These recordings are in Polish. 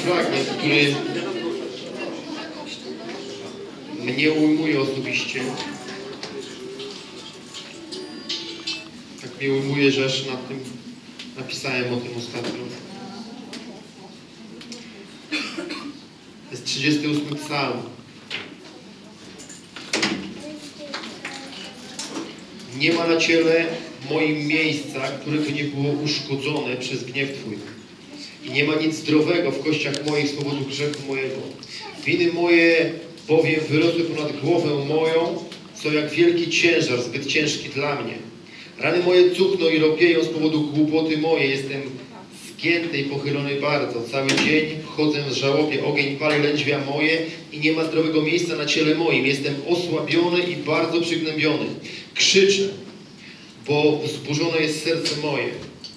fragment, który mnie ujmuje osobiście. Tak mnie ujmuje, że aż nad tym napisałem o tym ostatnio. To jest 38 psalm. Nie ma na ciele moim miejsca, które by nie było uszkodzone przez gniew Twój. I nie ma nic zdrowego w kościach moich z powodu grzechu mojego. Winy moje bowiem wyrosły ponad głowę moją, są jak wielki ciężar, zbyt ciężki dla mnie. Rany moje cuchną i ropieją z powodu głupoty mojej. Jestem zgięty i pochylony bardzo. Cały dzień chodzę w żałobie, ogień pali lędźwia moje i nie ma zdrowego miejsca na ciele moim. Jestem osłabiony i bardzo przygnębiony. Krzyczę, bo wzburzone jest serce moje.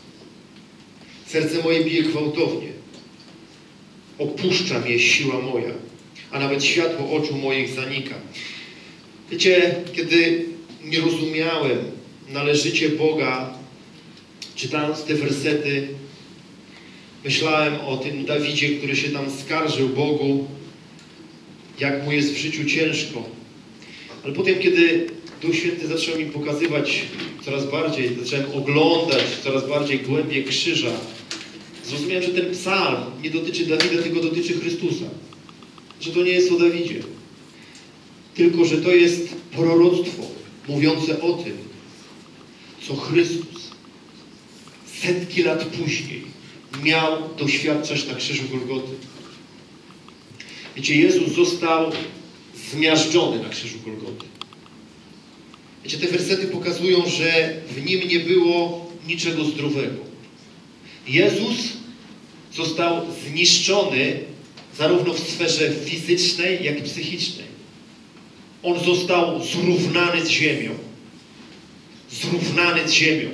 Serce moje bije gwałtownie. Opuszcza mnie siła moja, a nawet światło oczu moich zanika. Wiecie, kiedy nie rozumiałem należycie Boga, czytając te wersety, myślałem o tym Dawidzie, który się tam skarżył Bogu, jak mu jest w życiu ciężko. Ale potem, kiedy Duch Święty zaczął mi pokazywać coraz bardziej, zacząłem oglądać coraz bardziej głębiej krzyża, zrozumiałem, że ten psalm nie dotyczy Dawida, tylko dotyczy Chrystusa. Że to nie jest o Dawidzie. Tylko, że to jest proroctwo mówiące o tym, co Chrystus setki lat później miał doświadczać na krzyżu Golgoty. Wiecie, Jezus został zmiażdżony na krzyżu Golgoty. Wiecie, te wersety pokazują, że w Nim nie było niczego zdrowego. Jezus został zniszczony zarówno w sferze fizycznej, jak i psychicznej. On został zrównany z ziemią. Zrównany z ziemią.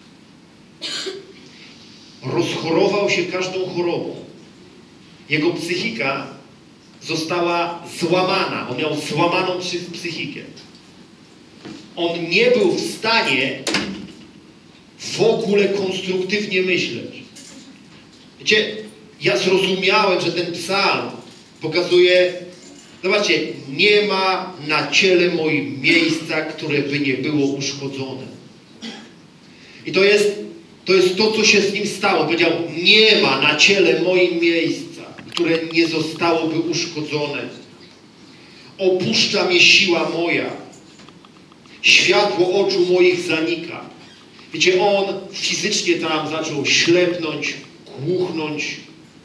Rozchorował się każdą chorobą. Jego psychika została złamana. On miał złamaną psychikę. On nie był w stanie w ogóle konstruktywnie myśleć. Wiecie, ja zrozumiałem, że ten psalm pokazuje, zobaczcie, nie ma na ciele moim miejsca, które by nie było uszkodzone. I to jest to, co się z nim stało. Powiedział, nie ma na ciele moim miejsca, które nie zostałoby uszkodzone. Opuszcza mnie siła moja. Światło oczu moich zanika. Wiecie, on fizycznie tam zaczął ślepnąć, głuchnąć.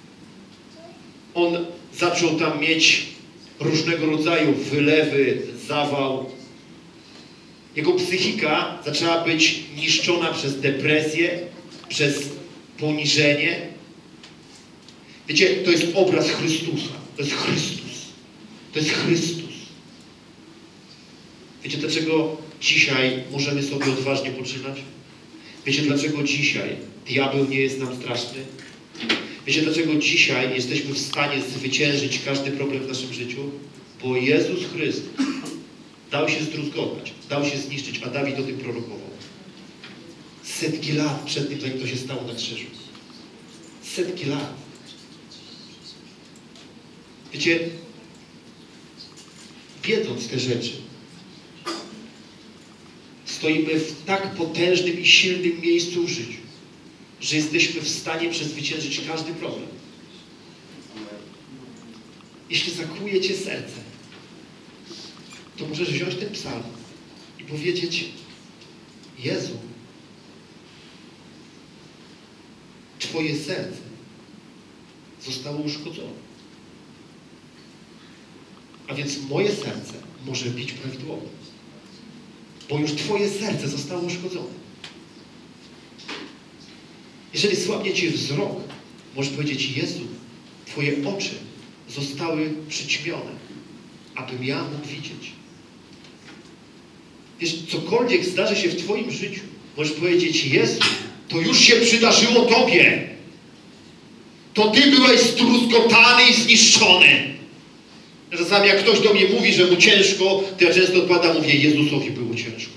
On zaczął tam mieć różnego rodzaju wylewy, zawał. Jego psychika zaczęła być niszczona przez depresję, przez poniżenie. Wiecie, to jest obraz Chrystusa. To jest Chrystus. To jest Chrystus. Wiecie, dlaczego dzisiaj możemy sobie odważnie poczynać? Wiecie, dlaczego dzisiaj diabeł nie jest nam straszny? Wiecie, dlaczego dzisiaj jesteśmy w stanie zwyciężyć każdy problem w naszym życiu? Bo Jezus Chrystus dał się zdruzgotać, dał się zniszczyć, a Dawid o tym prorokował. Setki lat przed tym, zanim to się stało na krzyżu. Setki lat. Wiecie, wiedząc te rzeczy, stoimy w tak potężnym i silnym miejscu w życiu, że jesteśmy w stanie przezwyciężyć każdy problem. Jeśli zakłuje cię serce, to możesz wziąć ten psalm i powiedzieć, Jezu, Twoje serce zostało uszkodzone. A więc moje serce może bić prawidłowo. Bo już Twoje serce zostało uszkodzone. Jeżeli słabnie Ci wzrok, możesz powiedzieć, Jezu, Twoje oczy zostały przyćmione, abym ja mógł widzieć. Wiesz, cokolwiek zdarzy się w Twoim życiu, możesz powiedzieć, Jezu, to już się przydarzyło Tobie. To Ty byłeś zdruzgotany i zniszczony. Czasami jak ktoś do mnie mówi, że mu ciężko, to ja często odpadam, mówię, Jezusowi było ciężko.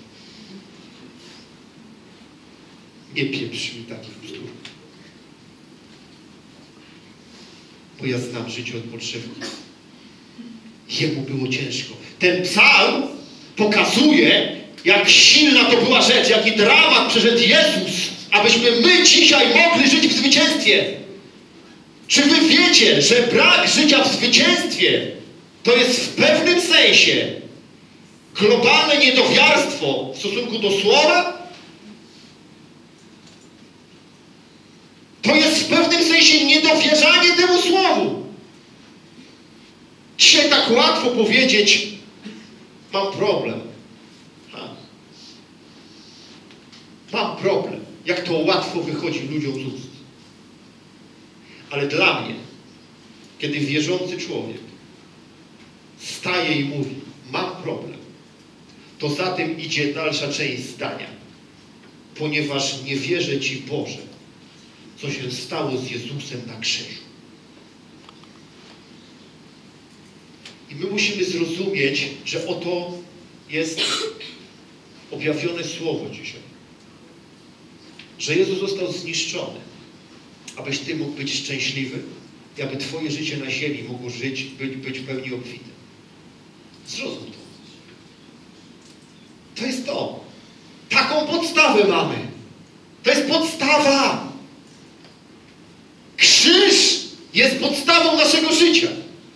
Nie pieprz mi takich bzdur. bo ja znam życie od podszewki. Jemu było ciężko. Ten psalm pokazuje, jak silna to była rzecz, jaki dramat przeszedł Jezus, abyśmy my dzisiaj mogli żyć w zwycięstwie. Czy wy wiecie, że brak życia w zwycięstwie to jest w pewnym sensie globalne niedowiarstwo w stosunku do Słowa? To jest w pewnym sensie niedowierzanie temu Słowu. Dzisiaj tak łatwo powiedzieć, mam problem. Mam problem. Jak to łatwo wychodzi ludziom z ust. Ale dla mnie, kiedy wierzący człowiek staje i mówi, mam problem, to za tym idzie dalsza część zdania. Ponieważ nie wierzę Ci, Boże, co się stało z Jezusem na krzyżu. I my musimy zrozumieć, że oto jest objawione Słowo dzisiaj. Że Jezus został zniszczony, abyś Ty mógł być szczęśliwy i aby Twoje życie na ziemi mogło być w pełni obfite. Zrozum to. To jest to. Taką podstawę mamy. To jest podstawa. Krzyż jest podstawą naszego życia.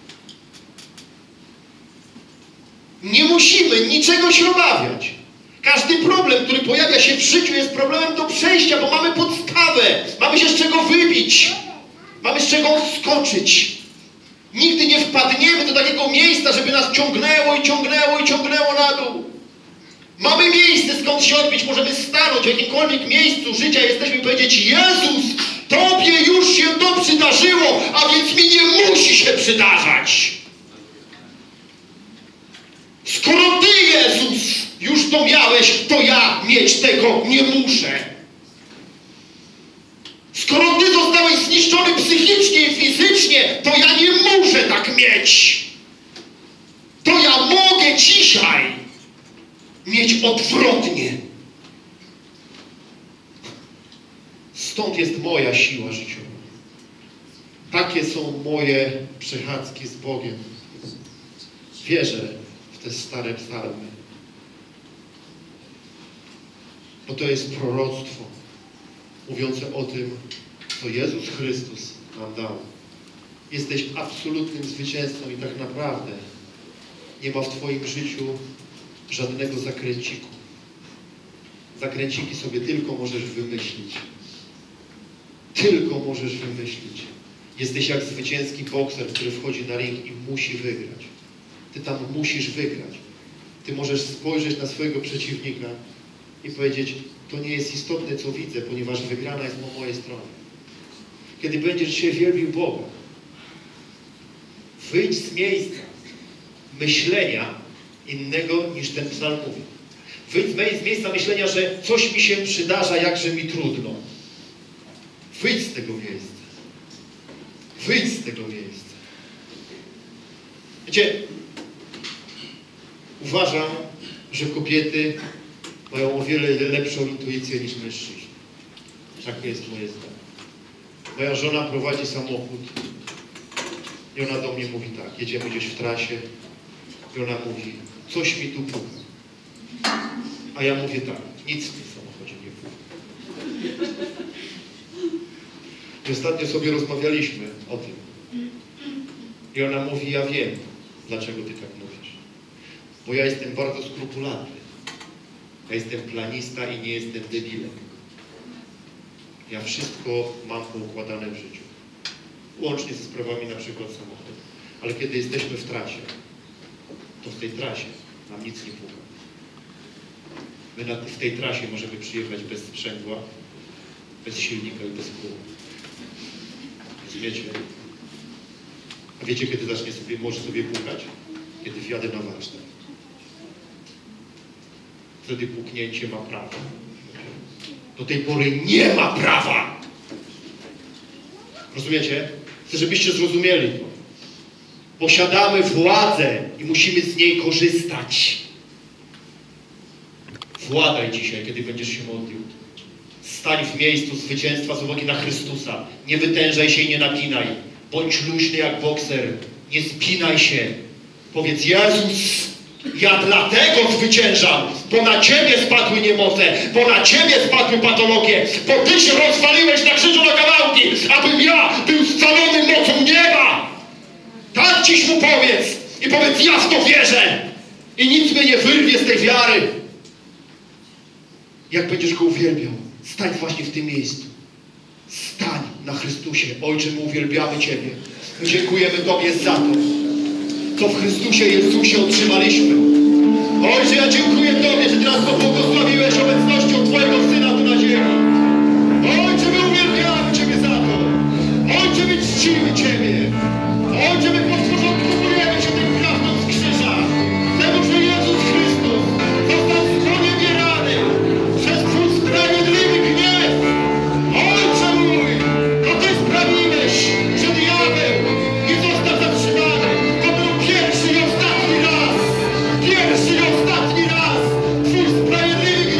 Nie musimy niczego się obawiać. Każdy problem, który pojawia się w życiu, jest problemem do przejścia, bo mamy podstawę. Mamy się z czego wybić. Mamy z czego odskoczyć. Nigdy nie wpadniemy do takiego miejsca, żeby nas ciągnęło i ciągnęło i ciągnęło na dół. Mamy miejsce, skąd się odbić. Możemy stanąć w jakimkolwiek miejscu życia. Jesteśmy i powiedzieć, Jezus, Tobie już się to przydarzyło, a więc mi nie musi się przydarzać. Skoro Ty, Jezus, już to miałeś, to ja mieć tego nie muszę. Skoro Ty zostałeś zniszczony psychicznie i fizycznie, to ja nie muszę tak mieć. To ja mogę dzisiaj mieć odwrotnie. Stąd jest moja siła życiowa. Takie są moje przechadzki z Bogiem. Wierzę w te stare psalmy. Bo to jest proroctwo mówiące o tym, co Jezus Chrystus nam dał. Jesteś absolutnym zwycięzcą i tak naprawdę nie ma w Twoim życiu żadnego zakręciku. Zakręciki sobie tylko możesz wymyślić. Tylko możesz wymyślić. Jesteś jak zwycięski bokser, który wchodzi na ring i musi wygrać. Ty tam musisz wygrać. Ty możesz spojrzeć na swojego przeciwnika i powiedzieć, to nie jest istotne, co widzę, ponieważ wygrana jest po mojej stronie. Kiedy będziesz się wielbił Boga, wyjdź z miejsca myślenia innego niż ten psalm mówi. Wyjdź z miejsca myślenia, że coś mi się przydarza, jakże mi trudno. Wyjdź z tego miejsca. Wyjdź z tego miejsca. Wiecie, uważam, że kobiety mają o wiele lepszą intuicję niż mężczyźni. Takie jest moje zdanie. Moja żona prowadzi samochód i ona do mnie mówi tak, jedziemy gdzieś w trasie i ona mówi, coś mi tu puka. A ja mówię tak, nic w tym samochodzie nie puka. I ostatnio sobie rozmawialiśmy o tym. I ona mówi, ja wiem, dlaczego ty tak mówisz. Bo ja jestem bardzo skrupulatny. Ja jestem planista i nie jestem debilem. Ja wszystko mam poukładane w życiu. Łącznie ze sprawami na przykład samochodu. Ale kiedy jesteśmy w trasie, to w tej trasie nam nic nie puka. My w tej trasie możemy przyjechać bez sprzęgła, bez silnika i bez kół. Rozumiecie? A wiecie, kiedy może sobie pukać? Kiedy wjadę na warsztat. Wtedy puknięcie ma prawo. Do tej pory nie ma prawa. Rozumiecie? Chcę, żebyście zrozumieli to. Posiadamy władzę i musimy z niej korzystać. Władaj dzisiaj, kiedy będziesz się modlił. Stań w miejscu zwycięstwa z uwagi na Chrystusa. Nie wytężaj się i nie napinaj. Bądź luźny jak bokser. Nie spinaj się. Powiedz: Jezus, ja dlatego zwyciężam, bo na Ciebie spadły niemoce, bo na Ciebie spadły patologie, bo Ty się rozwaliłeś na krzyżu na kawałki, abym ja był scalony mocą nieba. Tak dziś mu powiedz i powiedz: ja w to wierzę i nic mnie nie wyrwie z tej wiary. Jak będziesz Go uwielbiał, stań właśnie w tym miejscu. Stań na Chrystusie. Ojcze, my uwielbiamy Ciebie. Dziękujemy Tobie za to, co w Chrystusie Jezusie otrzymaliśmy. Ojcze, ja dziękuję Tobie, że Ty nas pobłogosławiłeś obecnością Twojego Syna tu na ziemi. Ojcze, my uwielbiamy Ciebie za to. Ojcze, my czcimy Ciebie. Ojcze, my podporządkowujemy się tym prawdą z krzyża. Temu, że Jezus Chrystus został sponiewierany przez Twój sprawiedliwy gniew. Ojcze mój, to Ty sprawiłeś, że diabeł nie został zatrzymany. To był pierwszy i ostatni raz. Pierwszy i ostatni raz Twój sprawiedliwy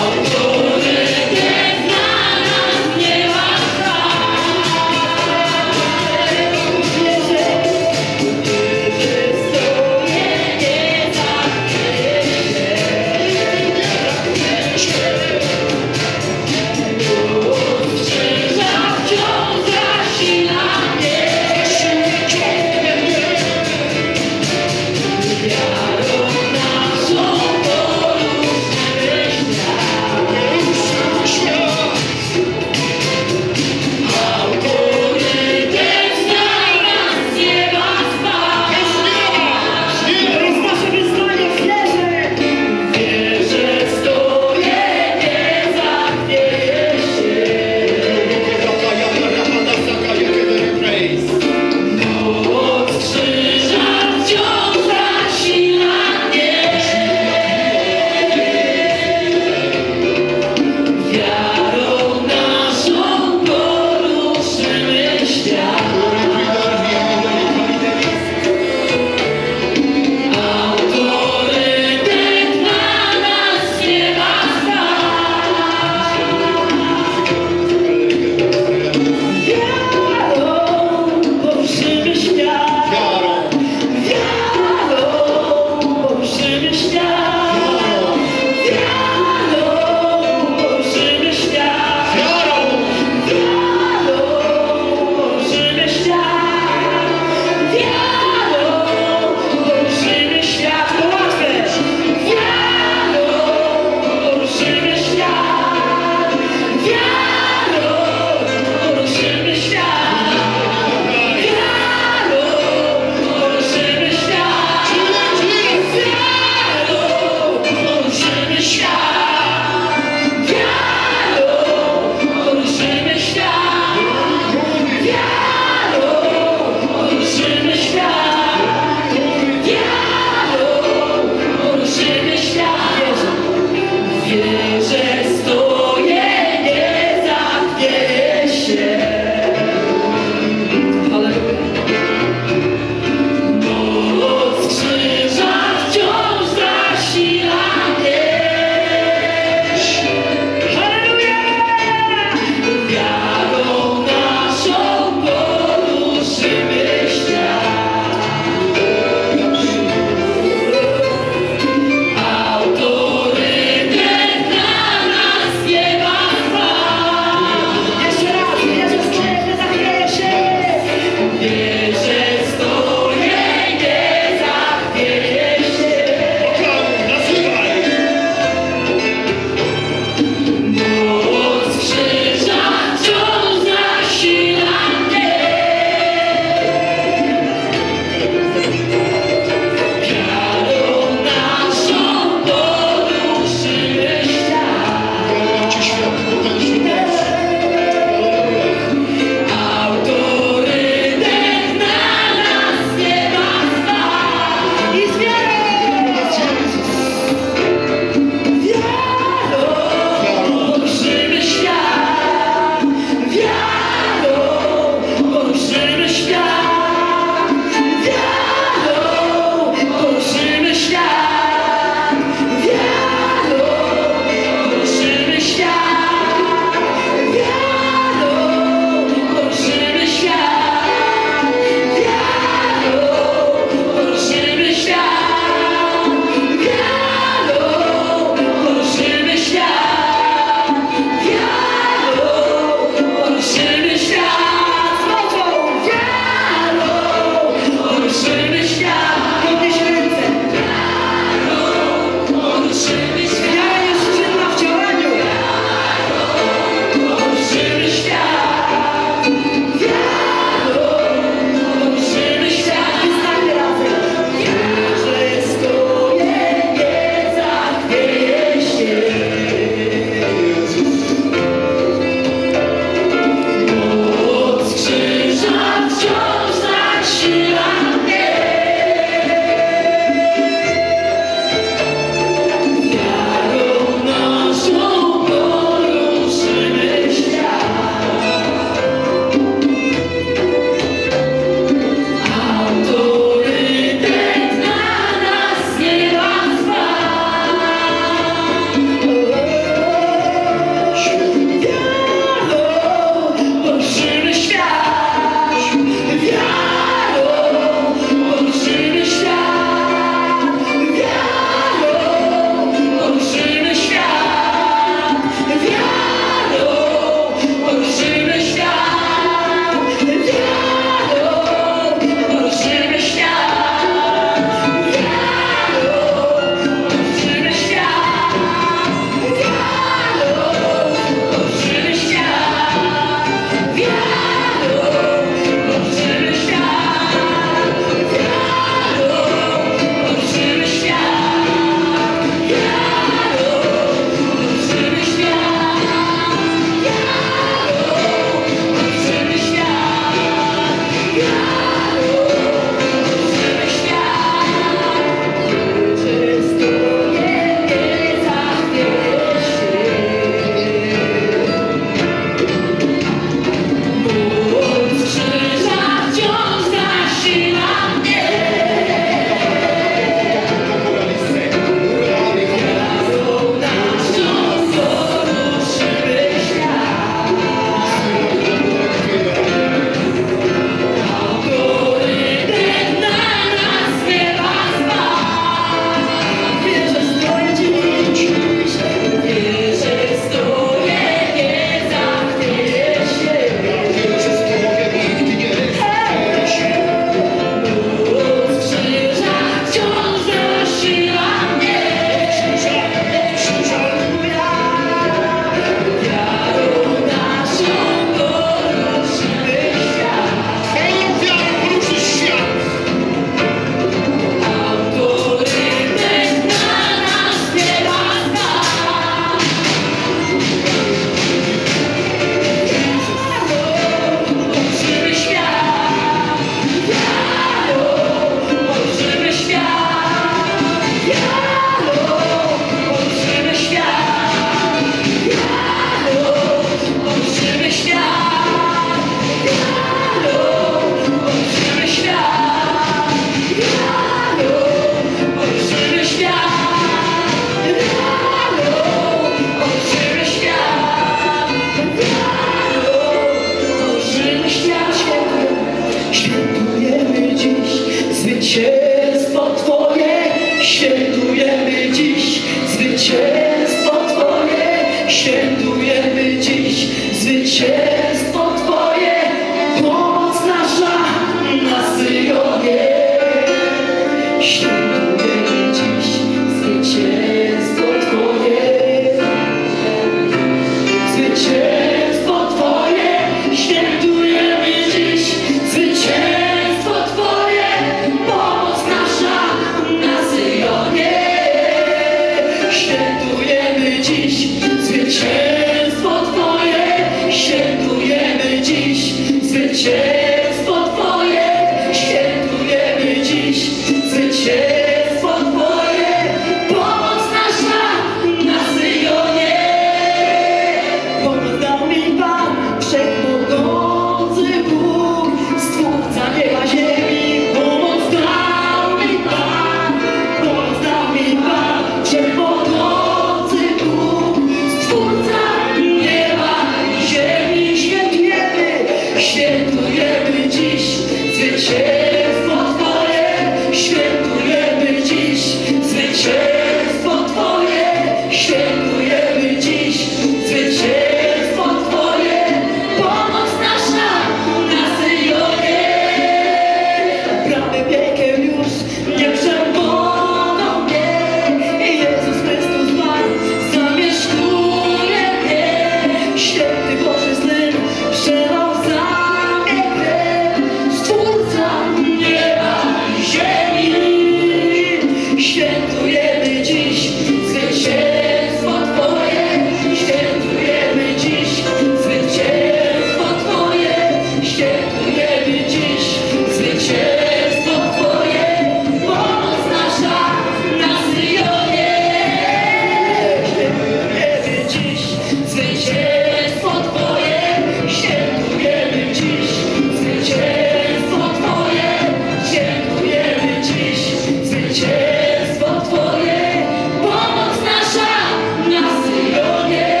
zwycięstwo Twoje, pomoc nasza na Syjonie.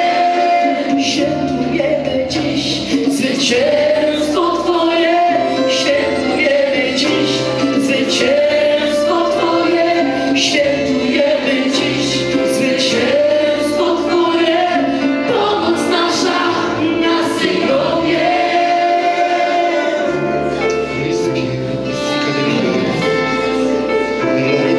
Świętujemy dziś zwycięstwo Twoje, świętujemy dziś zwycięstwo Twoje, świętujemy dziś zwycięstwo Twoje, pomoc nasza na Syjonie. Aleluja.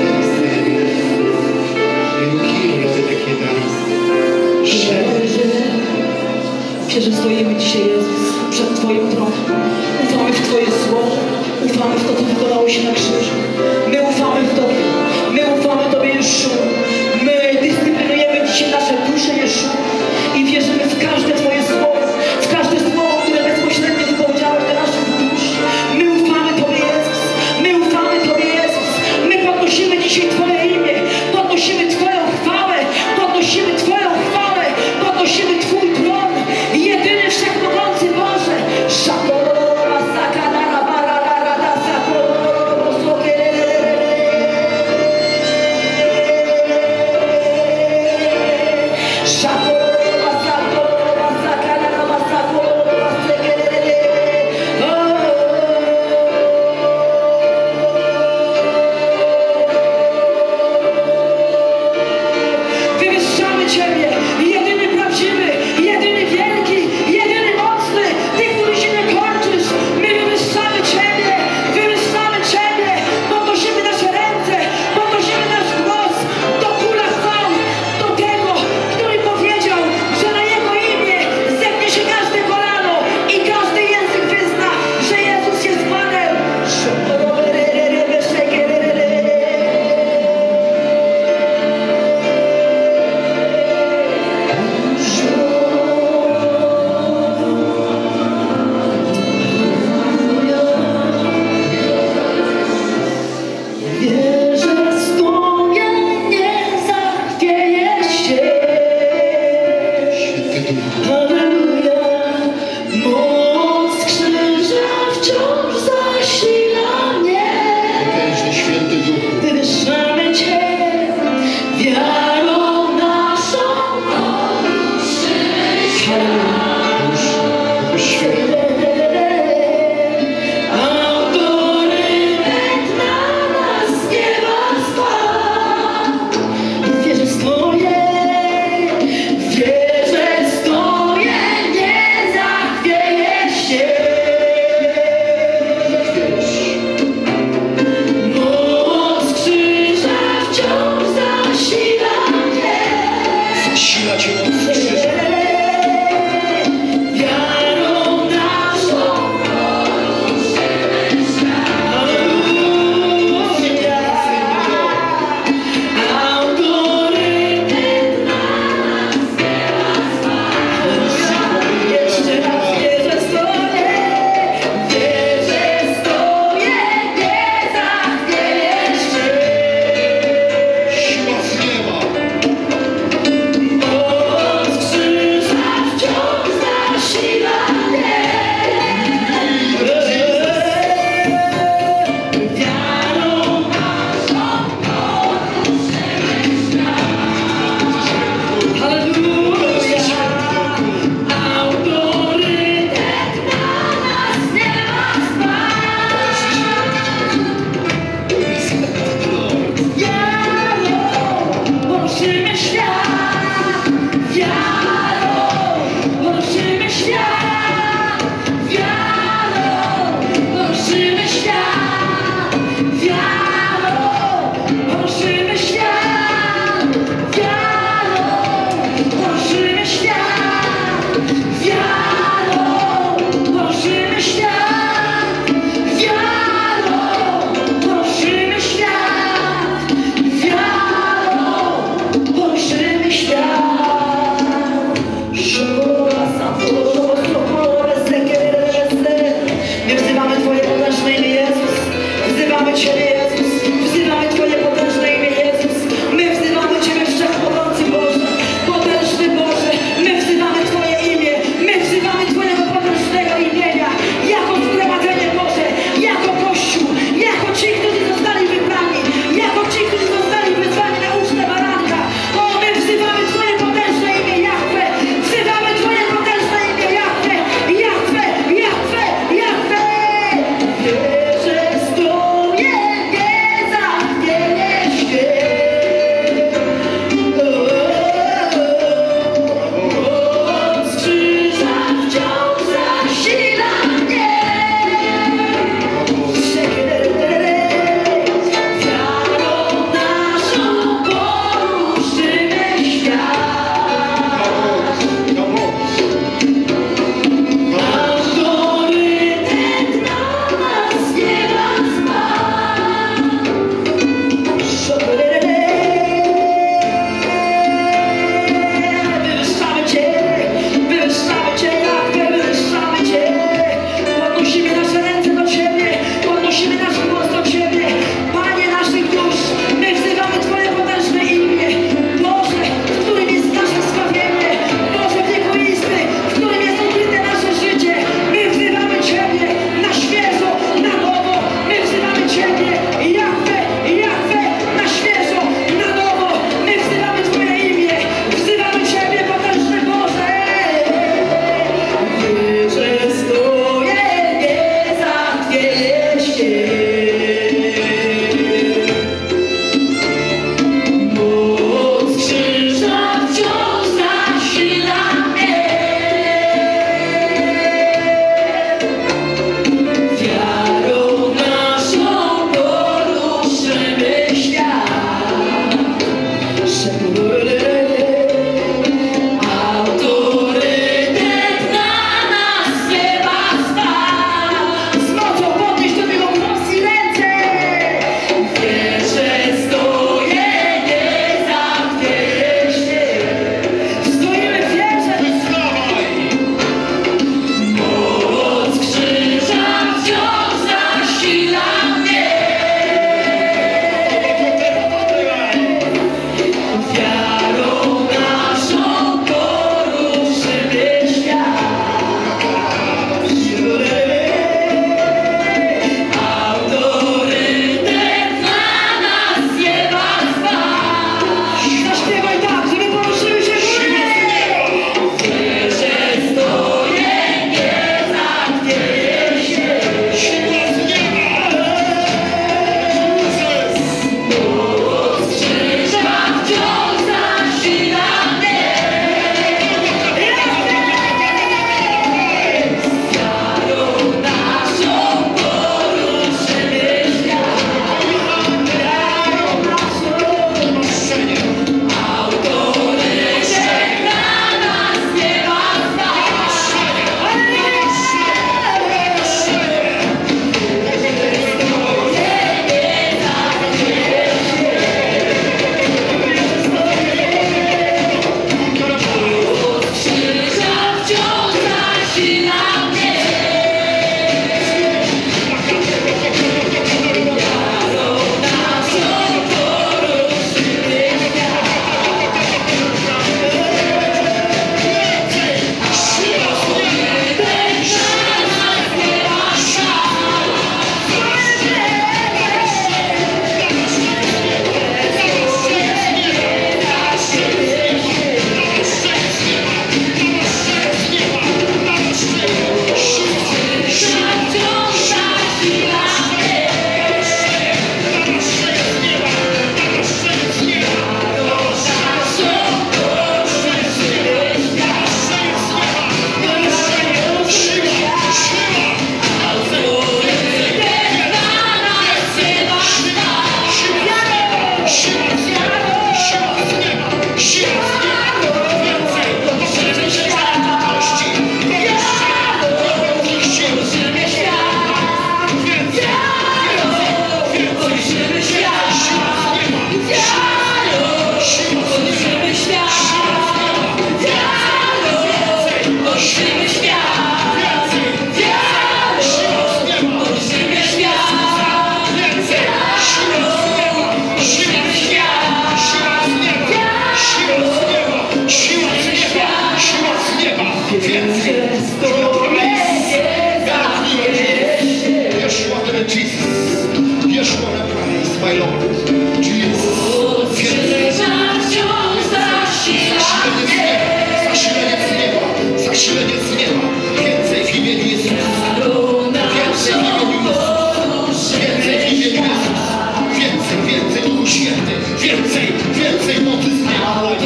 Więcej, więcej mocy z nieba daj.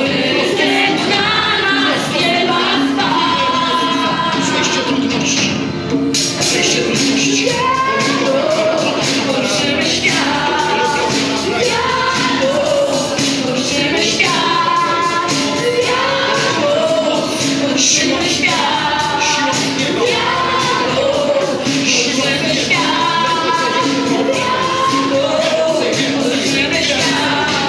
Przejście trudności. Przejście trudności. Tworzymy świat. Tworzymy świat. Tworzymy świat. Tworzymy świat.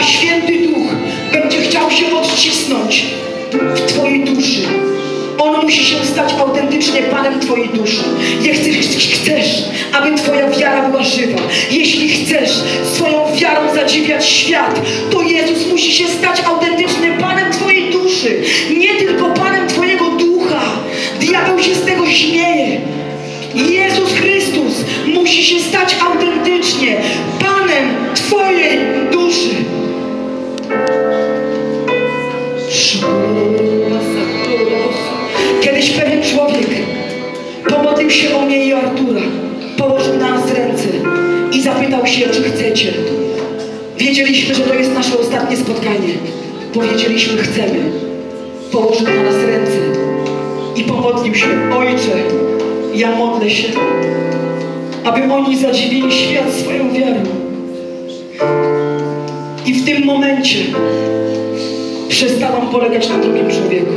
a Święty Duch będzie chciał się odcisnąć w Twojej duszy. On musi się stać autentycznie Panem Twojej duszy. Jeśli chcesz, aby Twoja wiara była żywa, jeśli chcesz swoją wiarą zadziwiać świat, to Jezus musi się stać autentycznie Panem Twojej duszy, nie tylko Panem Twojego ducha. Diabeł się z tego śmieje. Jezus Chrystus musi się stać autentycznie Panem Twojej duszy. Kiedyś pewien człowiek pomodlił się o mnie i o Artura, położył na nas ręce i zapytał się, czy chcecie. Wiedzieliśmy, że to jest nasze ostatnie spotkanie. Powiedzieliśmy, chcemy. Położył na nas ręce i pomodlił się. Ojcze, ja modlę się, aby oni zadziwili świat swoją wiarą. I w tym momencie przestałam polegać na drugim człowieku.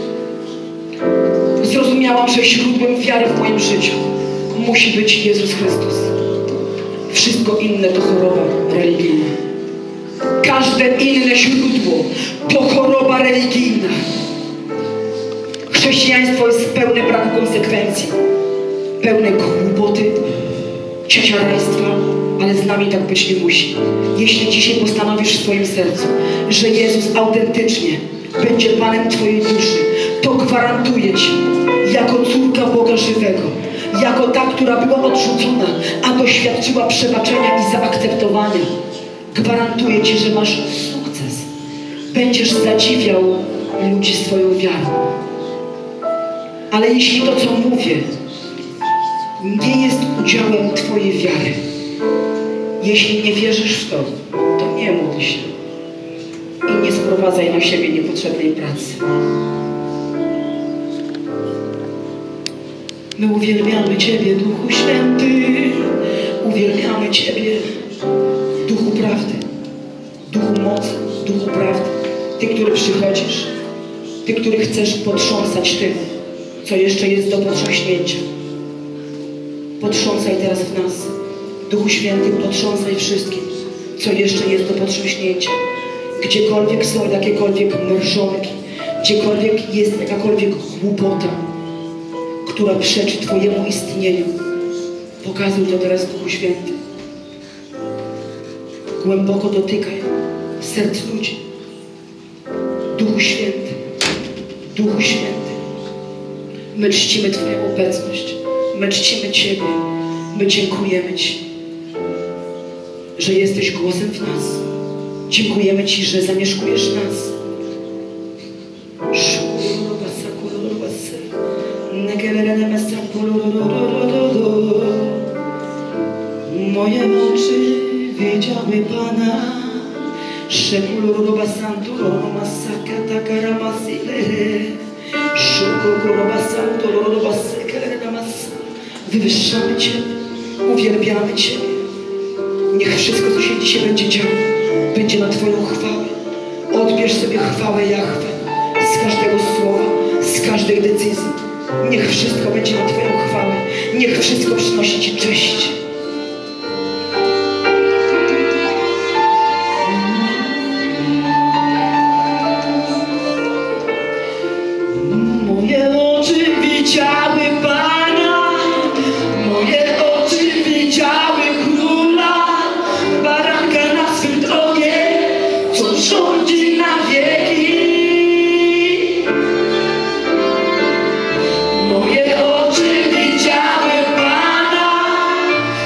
Zrozumiałam, że źródłem wiary w moim życiu musi być Jezus Chrystus. Wszystko inne to choroba religijna. Każde inne źródło to choroba religijna. Chrześcijaństwo jest pełne braku konsekwencji, pełne głupoty, cieciaraństwa, ale z nami tak być nie musi. Jeśli dzisiaj postanowisz w swoim sercu, że Jezus autentycznie będzie Panem Twojej duszy, to gwarantuję Ci, jako córka Boga żywego, jako ta, która była odrzucona, a doświadczyła przebaczenia i zaakceptowania, gwarantuję Ci, że masz sukces. Będziesz zadziwiał ludzi swoją wiarą. Ale jeśli to, co mówię, nie jest udziałem Twojej wiary, jeśli nie wierzysz w to, to nie módl się i nie sprowadzaj na siebie niepotrzebnej pracy. My uwielbiamy Ciebie, Duchu Święty, uwielbiamy Ciebie, Duchu Prawdy, Duchu Mocy, Duchu Prawdy. Ty, który przychodzisz, Ty, który chcesz potrząsać tym, co jeszcze jest do potrząśnięcia. Potrząsaj teraz w nas. Duchu Święty, potrząsaj wszystkim, co jeszcze jest do potrząśnięcia. Gdziekolwiek są jakiekolwiek mrzonki, gdziekolwiek jest jakakolwiek głupota, która przeczy Twojemu istnieniu. Pokazuj to teraz, Duchu Święty. Głęboko dotykaj serc ludzi. Duchu Święty, Duchu Święty, my czcimy Twoją obecność, my czcimy Ciebie, my dziękujemy Ci, że jesteś głosem w nas. Dziękujemy Ci, że zamieszkujesz nas. Moje oczy widziały Pana. Wywyższamy Cię, uwielbiamy Cię. Niech wszystko, co się dzisiaj będzie działo, będzie na Twoją chwałę. Odbierz sobie chwałę Jahwe z każdego słowa, z każdej decyzji. Niech wszystko będzie na Twoją chwałę. Niech wszystko przynosi Ci cześć. Moje oczy widziały Pana, moje oczy widziały Króla, baranka na swym tronie, co rządzi na wieki. Moje oczy widziały Pana,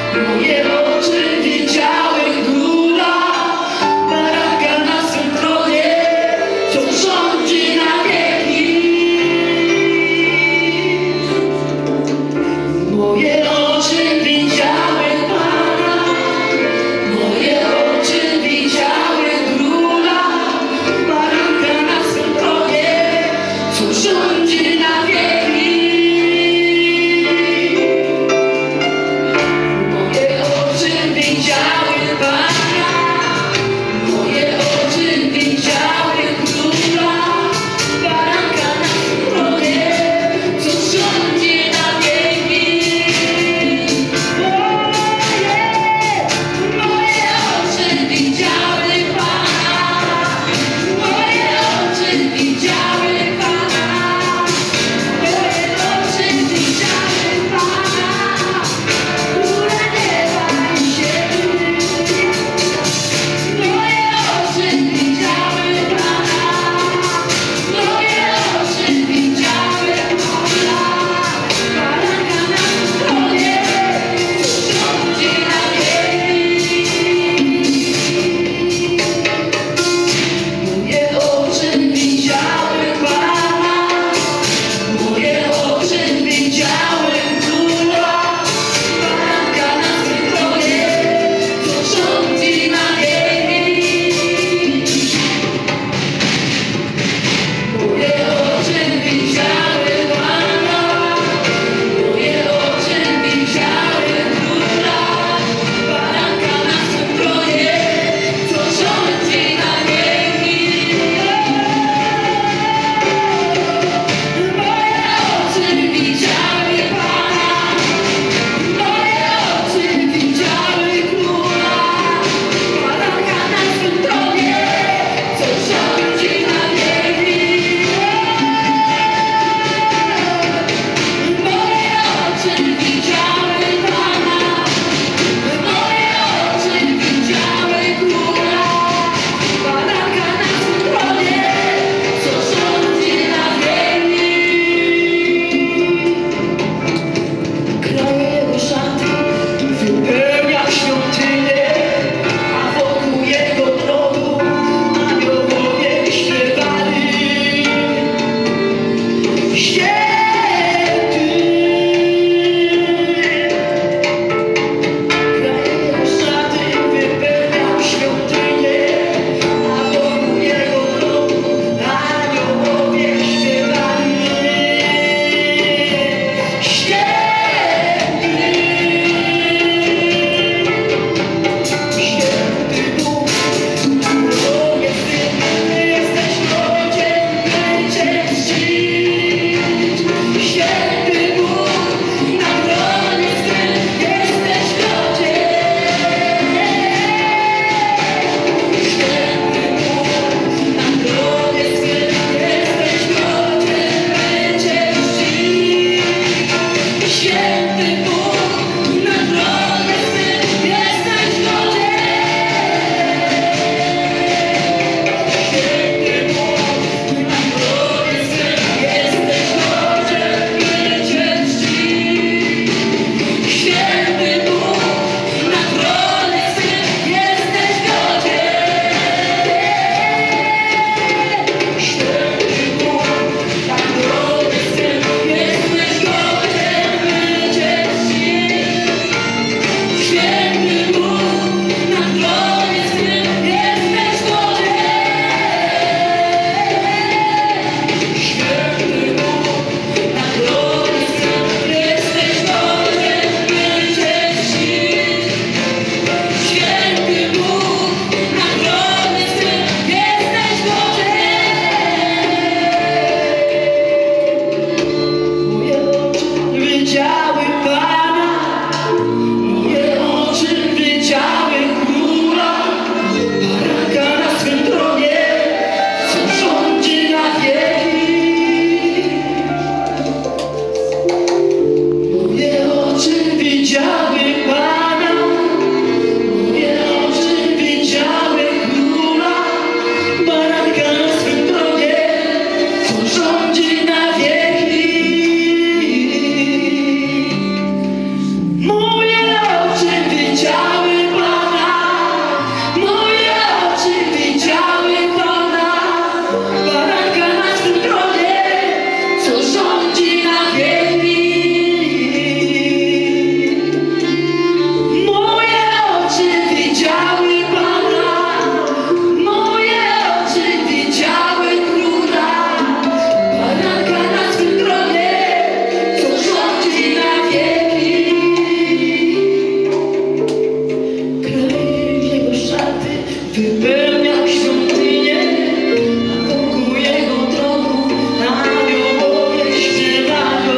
wypełniał świątynię, a wokół Jego tronu aniołowie śpiewają.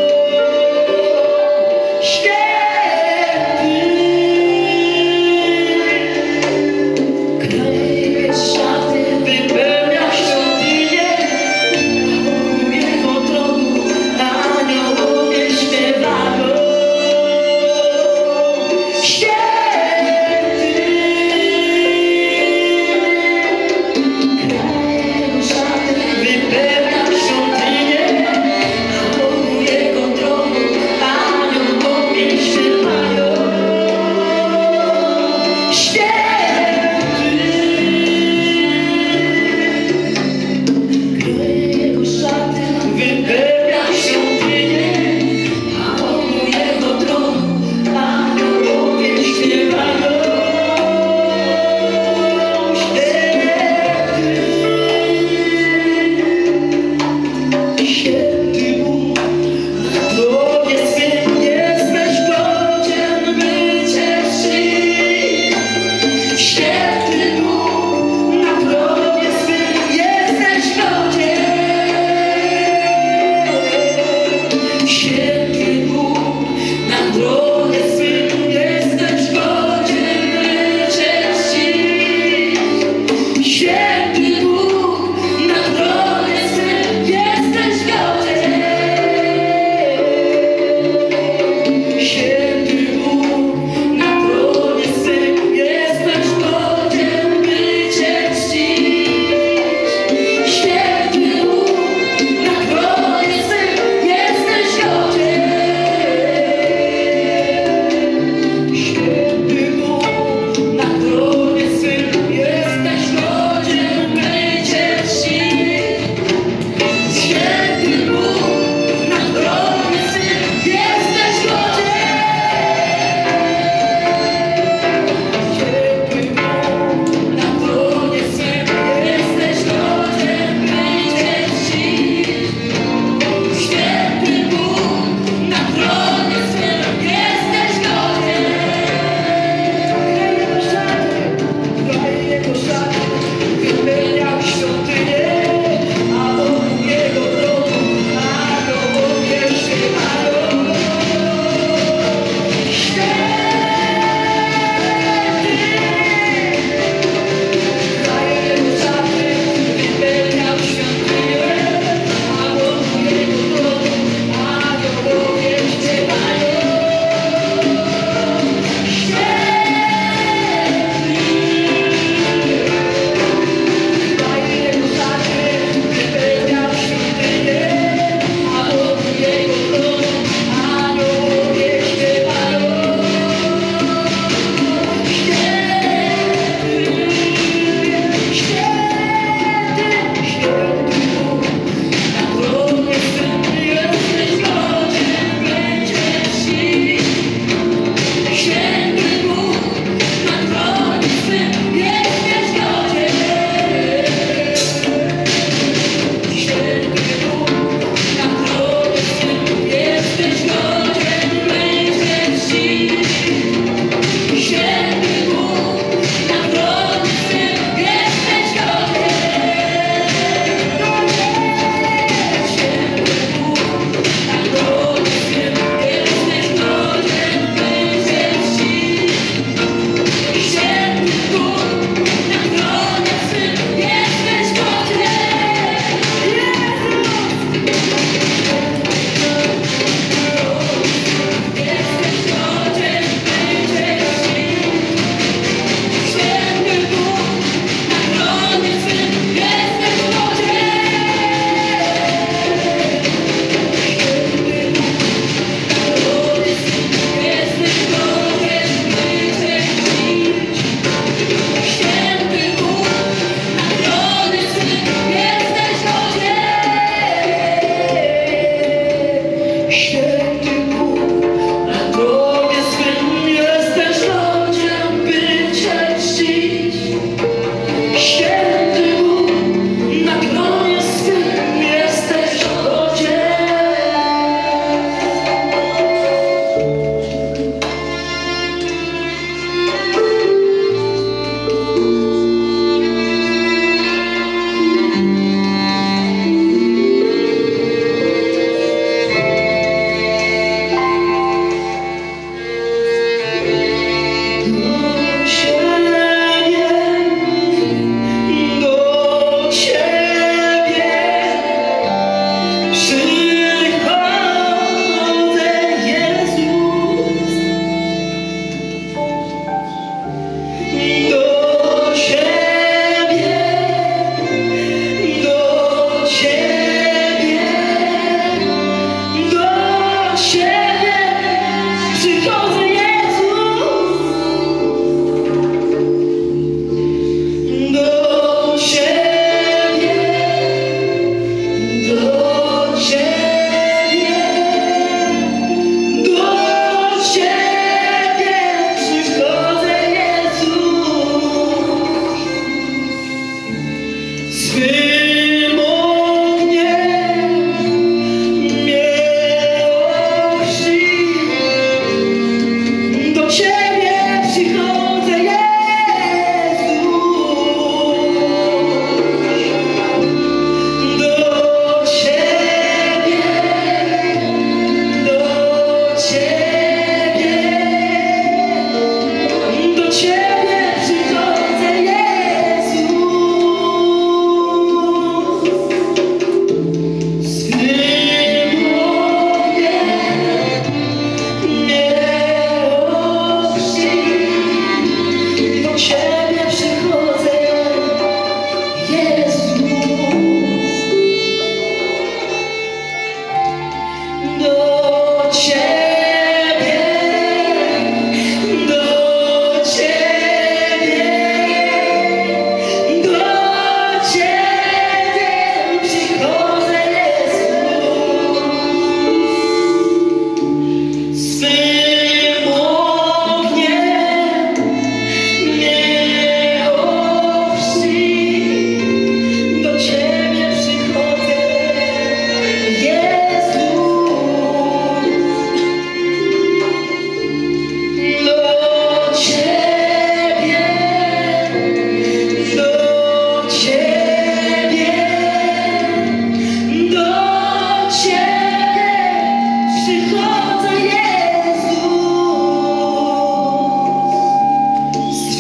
Święty, kraj bez szaty wypełniał świątynię, a wokół Jego tronu aniołowie śpiewają. Święty,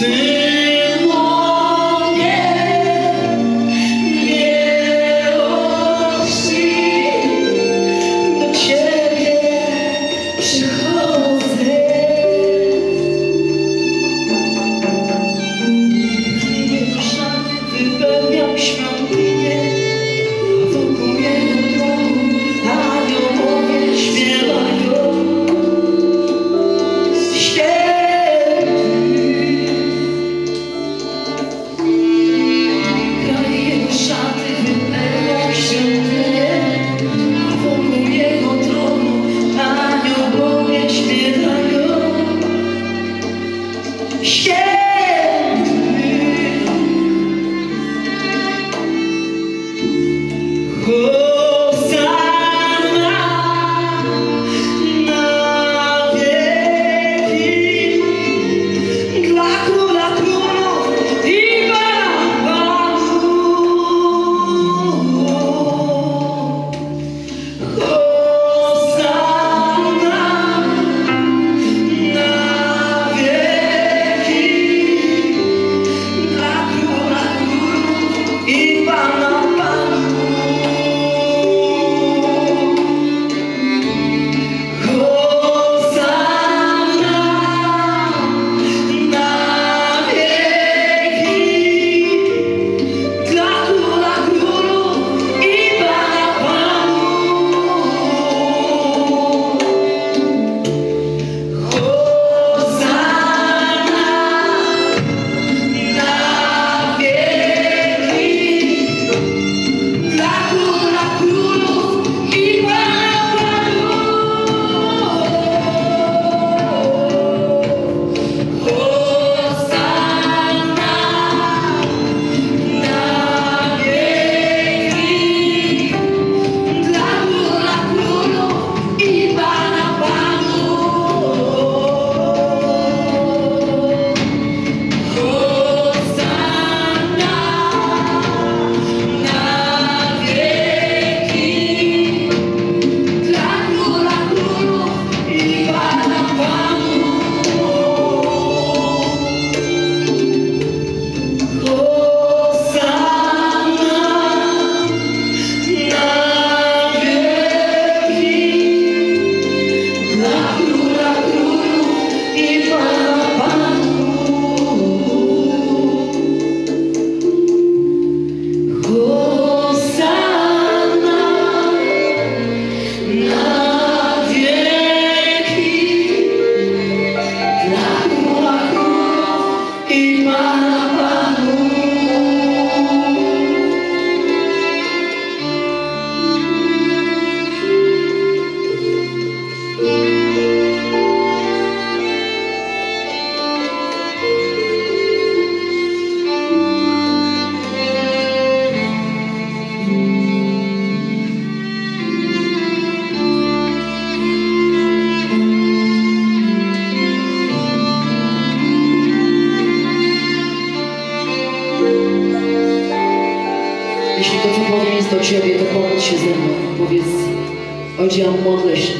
do Ciebie, to pomódl się ze mną. Powiedz: Ojcze, ja modlę się,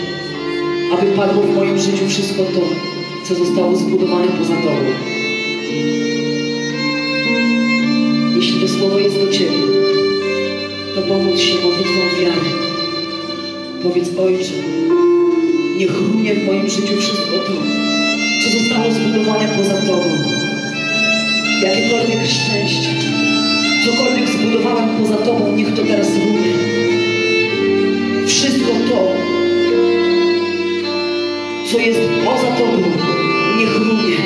aby padło w moim życiu wszystko to, co zostało zbudowane poza Tobą. Jeśli to słowo jest do Ciebie, to pomódl się modlitwą wiary. Powiedz: Ojcze, niech runie w moim życiu wszystko to, co zostało zbudowane poza Tobą. Jakiekolwiek szczęście, cokolwiek zbudowałem poza Tobą, niech to teraz runie. Wszystko to, co jest poza Tobą, niech runie.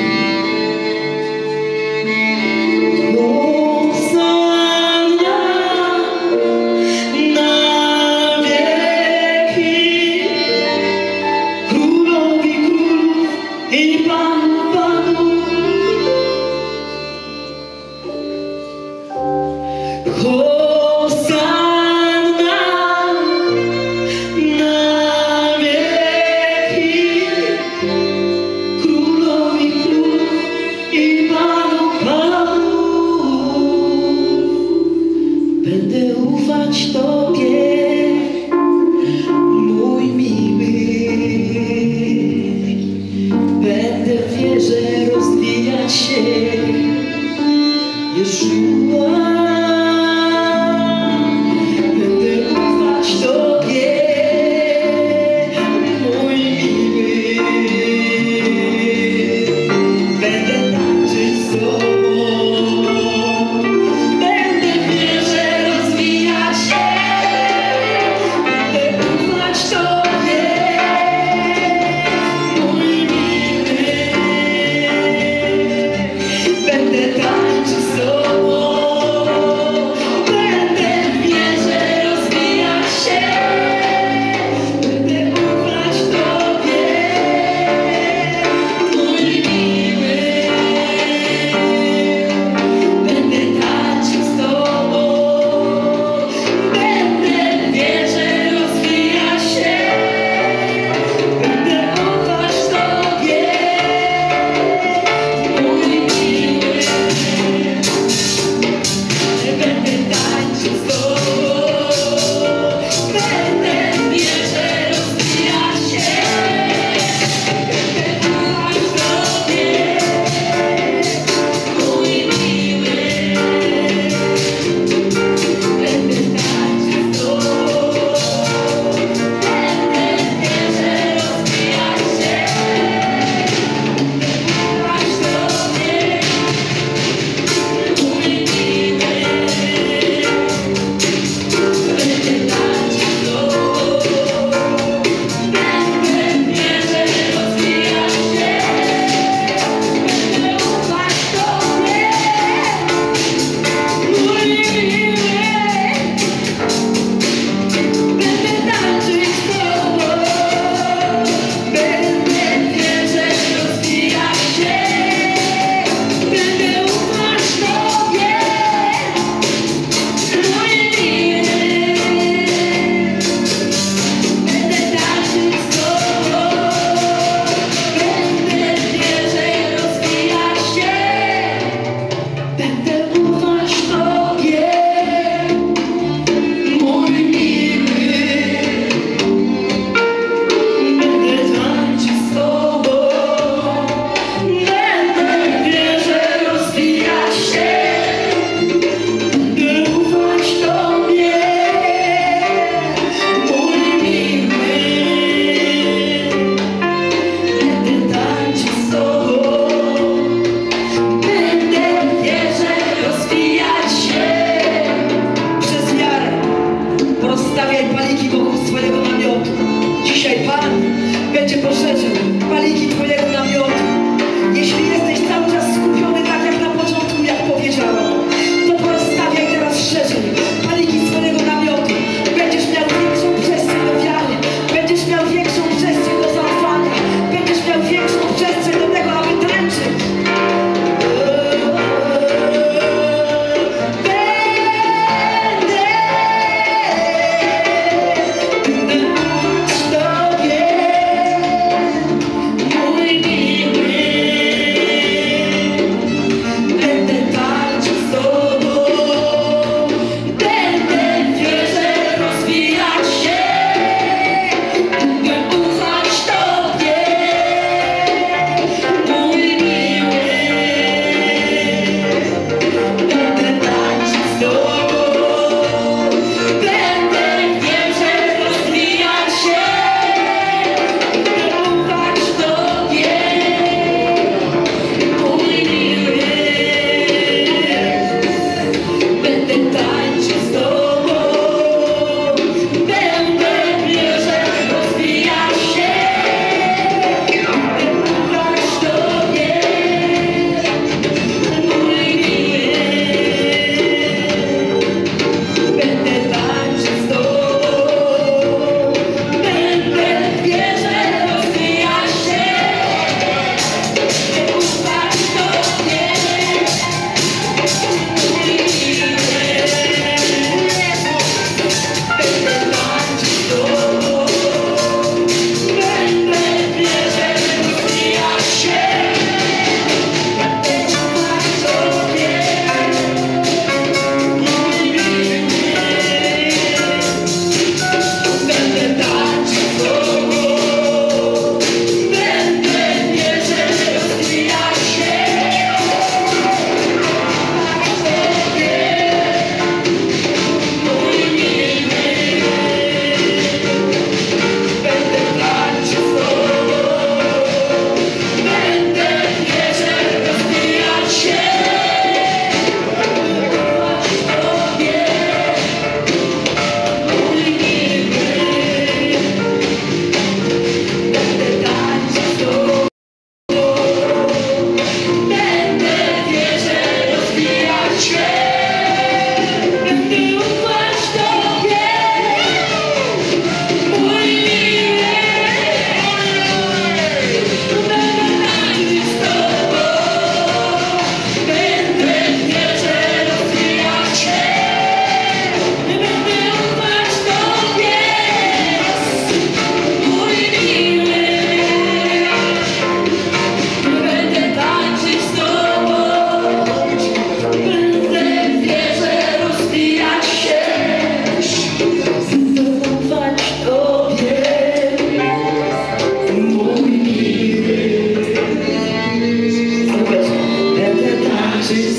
Będę ufać Tobie, mój miły. Będę w wierze rozwijać się.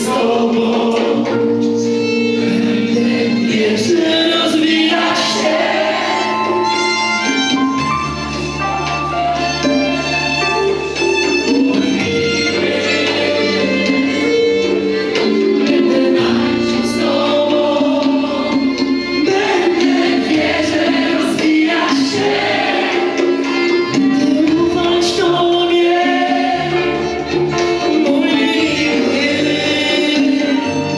z Tobą. Będę wierzy rozwijać się. Będę tańczyć z Tobą. Będę wierzy rozwijać się. Będę ufać Tobie. Mój miły.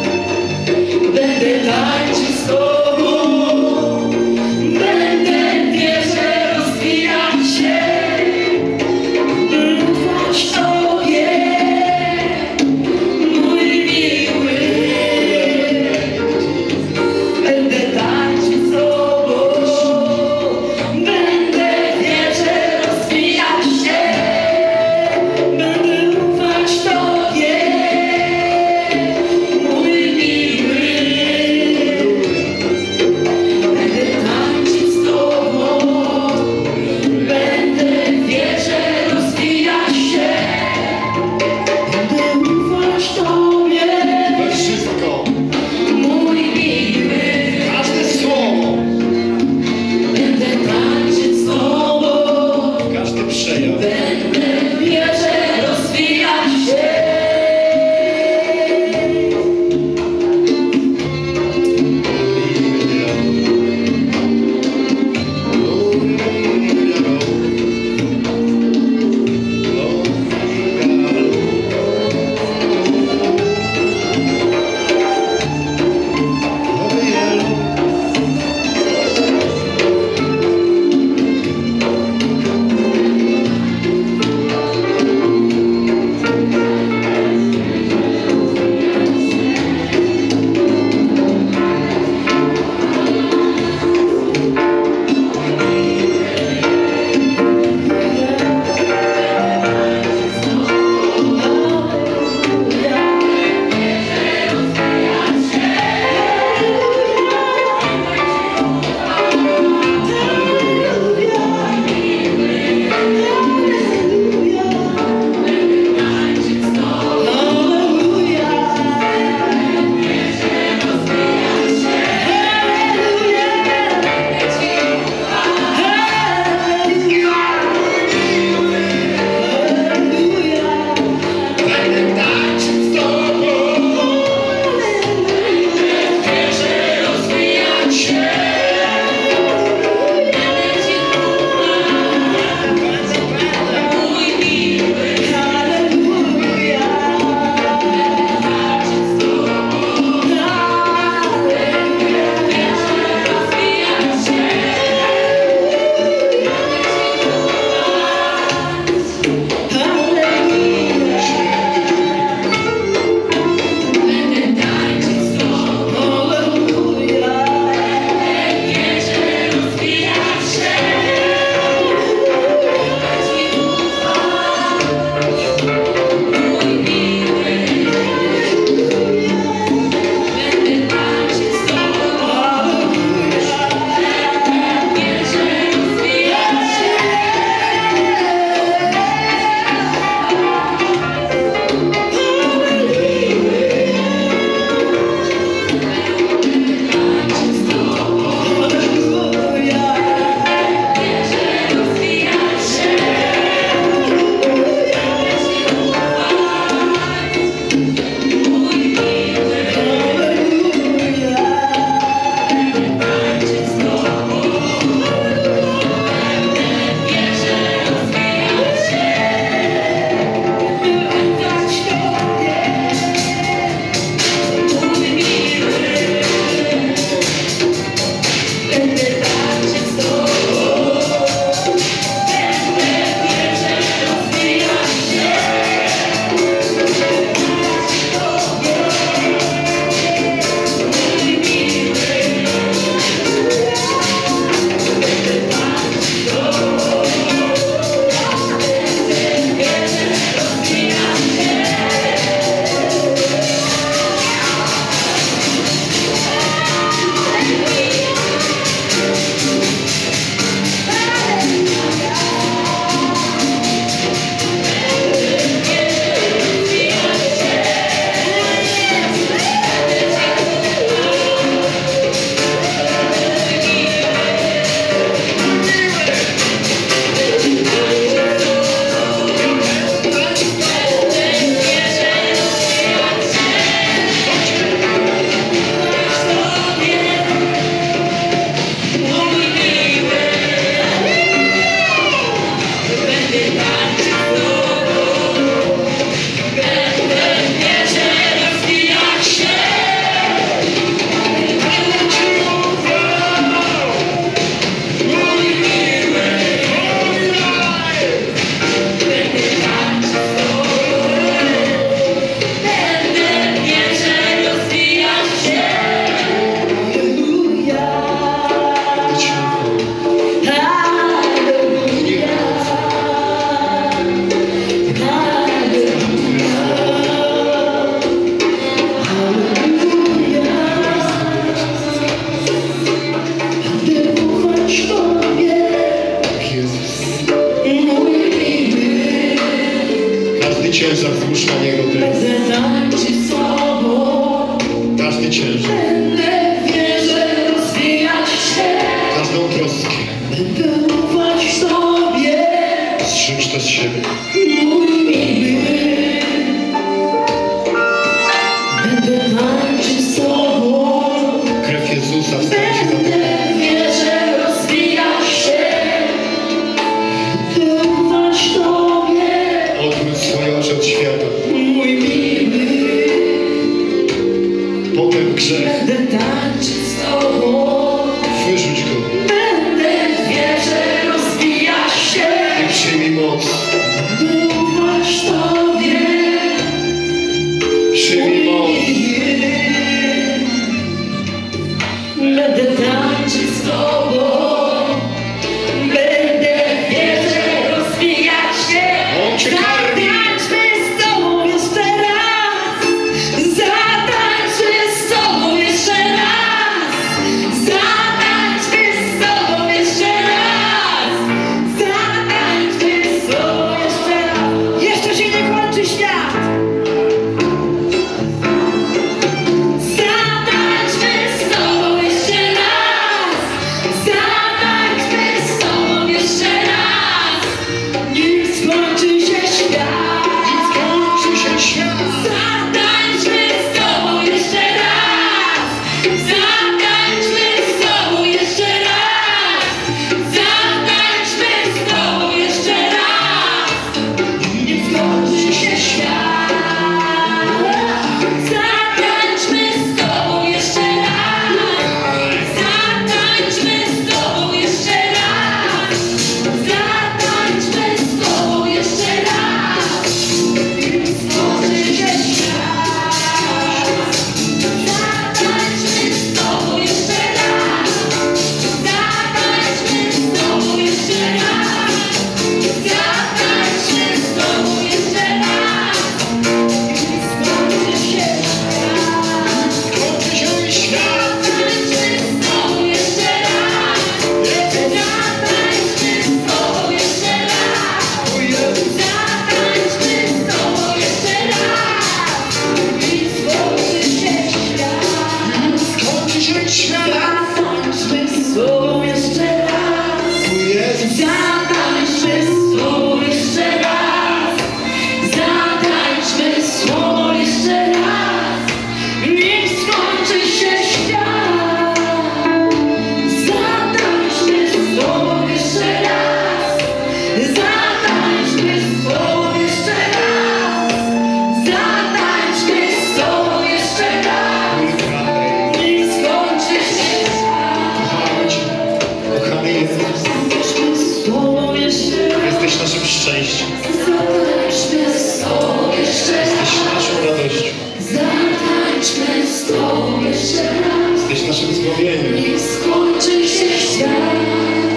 zatańczyć z Tobą. Krew Jezusa wstąpi za Tobą. Będę wierzę rozwijać się, by ufać Tobie. Odwróć swoje oczy od świata. Mój miły, Potem grzech. będę tańczyć z Tobą. Wyrzuć go Będę wierzę rozwijać się, i przyjmij moc. by ufać Tobie. Przyjmij moc. Będę tańczyć z Tobą. Będę wierzę rozwijać się. On cię karmi. Zatańczmy z Tobą jeszcze raz. Zatańczmy z Tobą jeszcze raz. Zatańczmy z Tobą jeszcze raz. Zatańczmy z Tobą jeszcze raz. Jeszcze się nie kończy świat. Zatańczmy z Tobą jeszcze raz. Zatańczmy z Tobą jeszcze raz. Nim skończy się świat. Skończy się świat. Zatańczmy z Tobą jeszcze raz. Zatańczmy z Tobą jeszcze raz. Zatańczmy z Tobą jeszcze raz. Nim skończy się świat. Zatańczmy z Tobą jeszcze raz. Zatańczmy z Tobą jeszcze raz. Zatańczmy z Tobą jeszcze raz. Nim skończy się świat. Zatańczmy z Tobą jeszcze raz. Zatańczmy z Tobą jeszcze raz. Zatańczmy z Tobą jeszcze raz. Nim skończy się świat. Skończy się świat. Zatańczmy z Tobą jeszcze raz. Zatańczmy z Tobą jeszcze raz. O Jezus. Zatańczmy z Tobą jeszcze raz. Nim skończy się świat. Skończy się świat. Zatańczmy z Tobą jeszcze raz. O Jezus. Zatańczmy z Tobą jeszcze raz. Zatańczmy z Tobą jeszcze raz. Nim skończy się świat. Zatańczmy z Tobą jeszcze raz. Zatańczmy z Tobą jeszcze raz. Zatańczmy z Tobą jeszcze raz. Nim skończy się świat. Kochamy Cię. Kochany Jezus. Zatańczmy z Tobą jeszcze raz. Jesteś naszym szczęściem. Zatańczmy z Tobą jeszcze Jesteś raz. naszą radością. Zatańczmy z Tobą jeszcze raz. Jesteś naszym zbawieniem. Niech skończy się świat.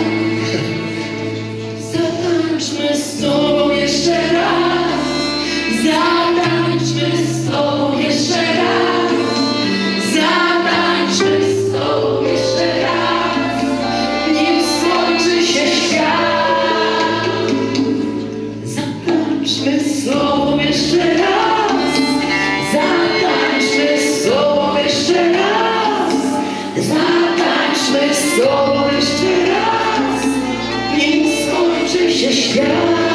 Zatańczmy z Tobą jeszcze raz. Zatańczmy z Tobą jeszcze raz. Zatańczmy z Tobą jeszcze raz. Nim skończy się świat. Zatańczmy z Tobą jeszcze raz. Zatańczmy z Tobą jeszcze raz. Zatańczmy z Tobą jeszcze raz. Nim skończy się świat.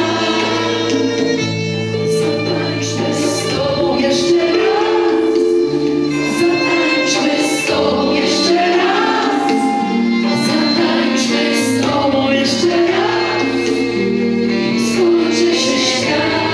Zatańczmy z Tobą jeszcze raz. Zatańczmy z Tobą jeszcze raz. Zatańczmy z Tobą jeszcze raz. Nim skończy się świat.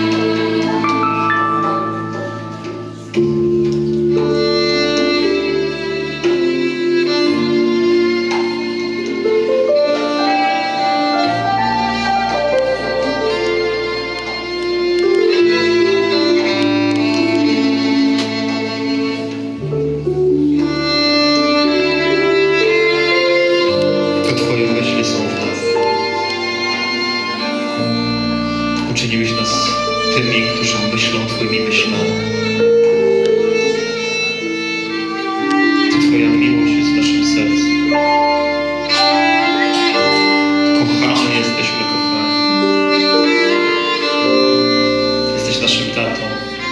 To Twoje myśli są w nas. Uczyniłeś nas tymi, którzy myślą Twoimi myślami. To Twoja miłość jest w naszym sercu. Kochani jesteśmy kochani. Jesteś naszym tatą.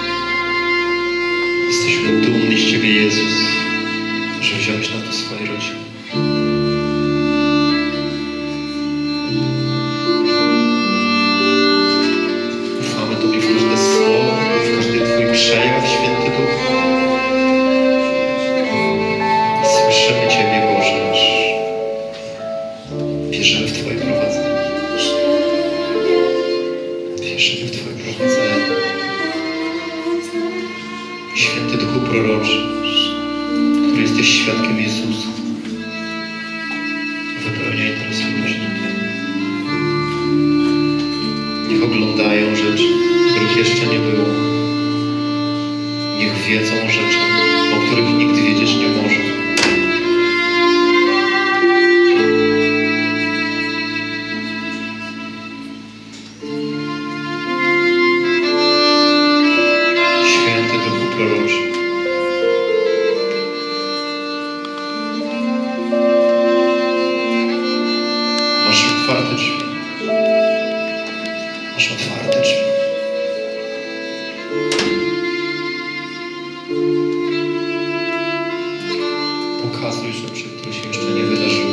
Jesteśmy dumni z Ciebie, Jezus, że wziąłeś na to swoje rodziny. Ufamy Tobie w każde słowo, w każdy Twój przejaw, Święty Duch. proroczy, który jesteś świadkiem Jezusa. Wypełniaj teraz ludzi. Niech oglądają rzeczy, których jeszcze nie było. Niech wiedzą rzeczy, o których nikt wiedzieć nie może. Święty Duchu proroczy. Masz otwarte drzwi. Masz otwarte drzwi. Pokazuj rzeczy, które się jeszcze nie wydarzyły.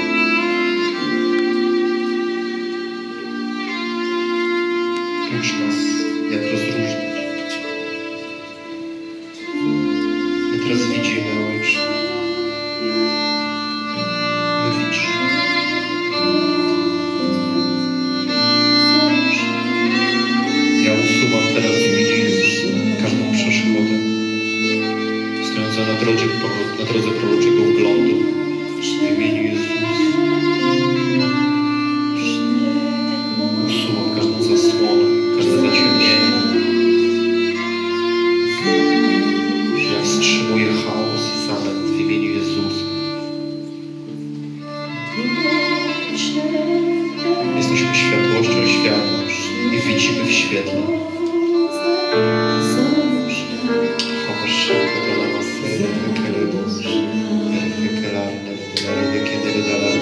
Ucz nas, jak rozróżnić. My teraz widzimy, Ojcze. My widzimy. Ja usuwam teraz w imieniu Jezusa każdą przeszkodę stojącą na drodze proroczego wglądu w imieniu Jezusa. Usuwam każdą zasłonę, każde zaciemnienie. Ja wstrzymuję chaos i zamęt w imieniu Jezusa. Jesteśmy światłością świata i widzimy w świetle. Kiedy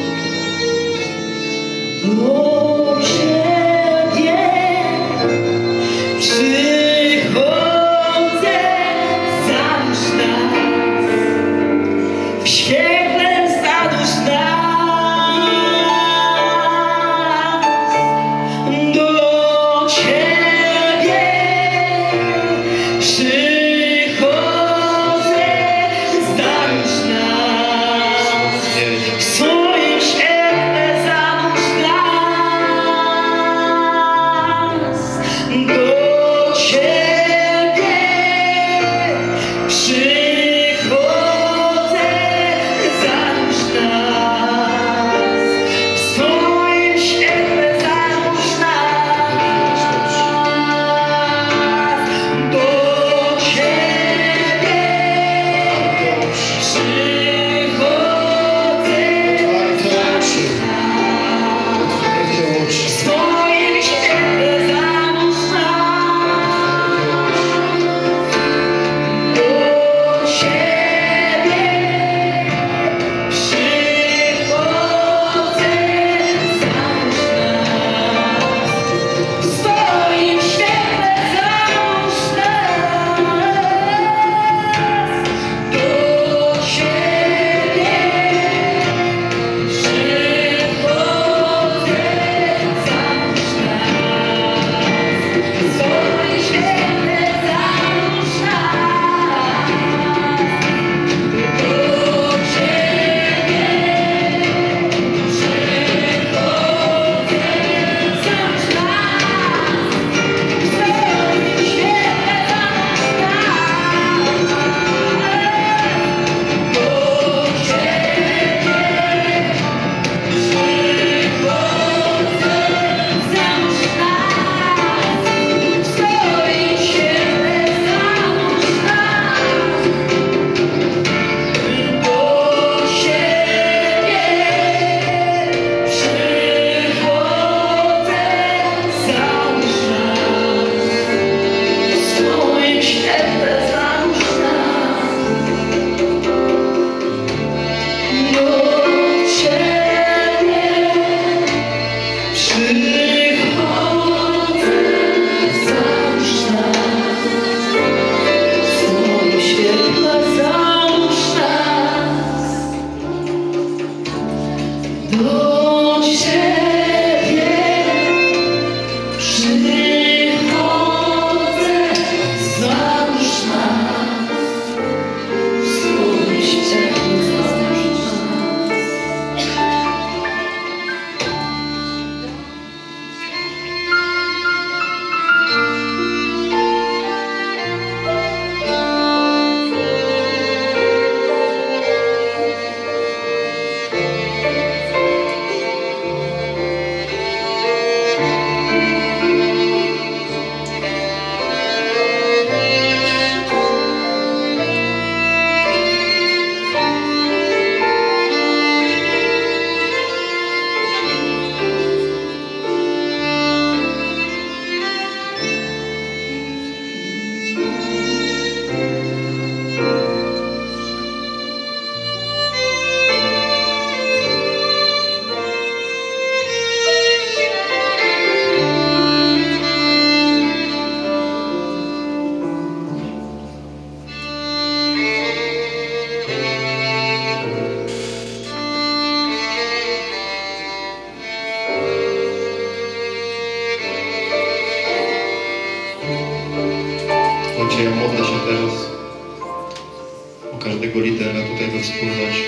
o każdego lidera tutaj we wspólnocie.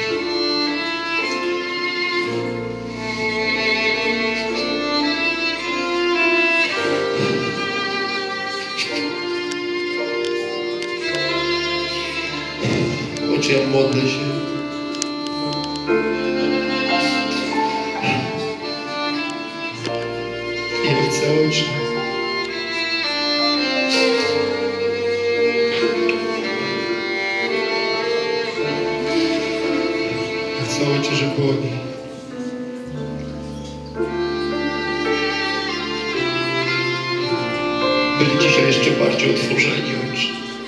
Ojcze, ja modlę się. Ja chcę, Ojcze. Ja chcę, Ojcze, żeby oni byli dzisiaj jeszcze bardziej otworzeni, Ojcze.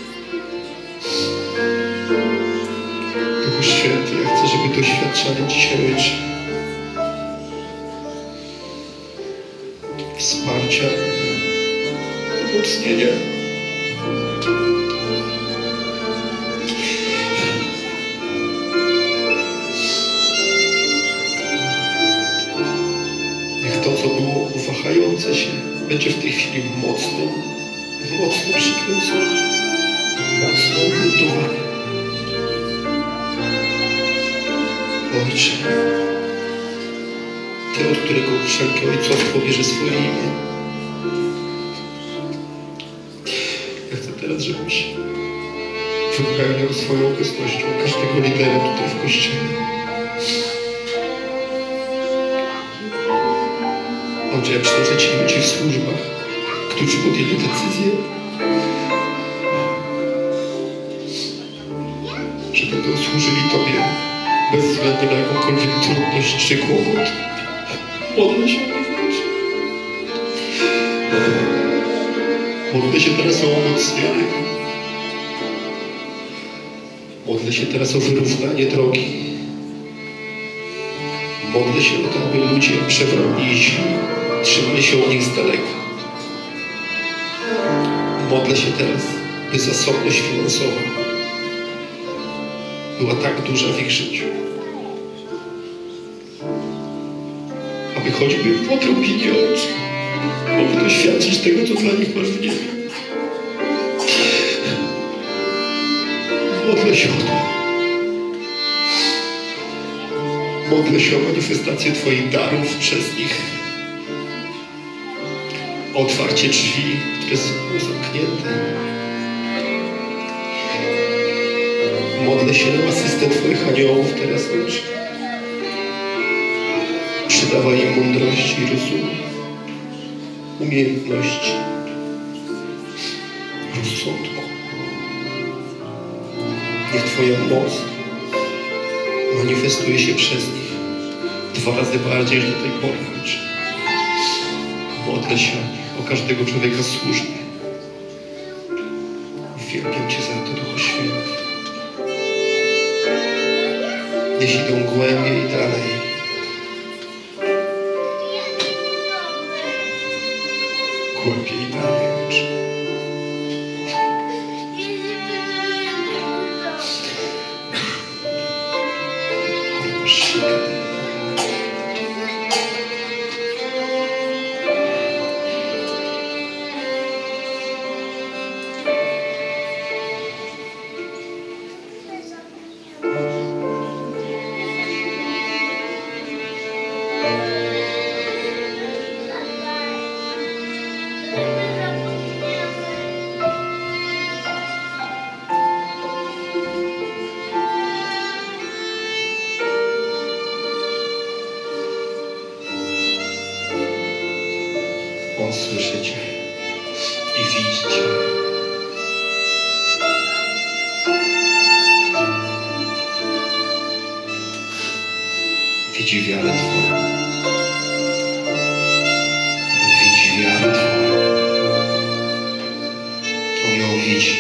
Duchu Święty, ja chcę, żeby doświadczali dzisiaj, Ojcze, wsparcia, umocnienia. Niech to, co było wahające się, będzie w tej chwili mocno przykręcone, mocno ubuntowane. Ojcze, Ty, od którego wszelkie ojcostwo bierze swoje imię. Ja chcę teraz, żebyś wypełniał swoją obecnością każdego lidera tutaj w Kościele. Ojcze, ja przynoszę Ci ludzi w służbach, którzy podjęli decyzję, że będą służyli Tobie bez względu na jakąkolwiek trudność czy kłopot. Modlę się o nich, Ojcze. Modlę się teraz o umocnienie. Modlę się teraz o wyrównanie drogi. Modlę się o to, aby ludzie przewrotni i źli trzymali się od nich z daleka. Modlę się teraz, by zasobność finansowa była tak duża w ich życiu, aby choćby w odrobinie, Ojcze, mogli doświadczyć tego, co dla nich masz w niebie. Modlę się o to. Modlę się o manifestację Twoich darów przez nich. O otwarcie drzwi, które są zamknięte. Modlę się o asystę Twoich aniołów teraz, Ojcze. Przydawaj im mądrości i rozumu, umiejętności, rozsądku. Niech Twoja moc manifestuje się przez nich 2 razy bardziej niż do tej pory, Ojcze. Modlę się o każdego człowieka służby. Uwielbiam Cię za to, Duchu Święty. Niech idą głębiej i dalej. Głębiej i dalej, Ojcze. On słyszy Cię i widzi Cię. Widzi wiarę Twoją. Widzi wiarę Twoją. On ją widzi.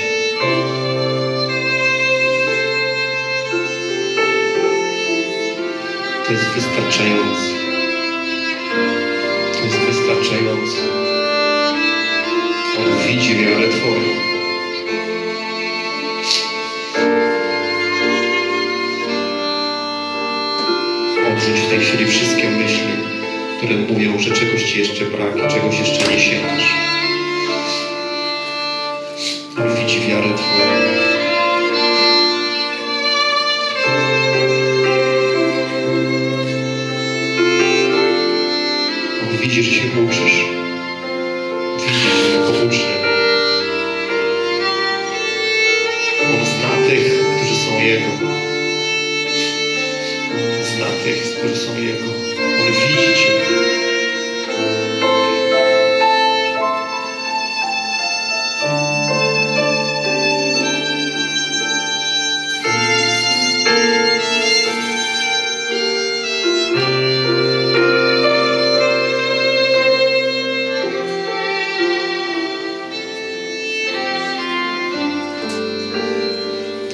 To jest wystarczające. To jest wystarczające. On widzi wiarę Twoją. Odrzuć w tej chwili wszystkie myśli, które mówią, że czegoś Ci jeszcze brak i czegoś jeszcze nie sięgasz. On widzi wiarę Twoją.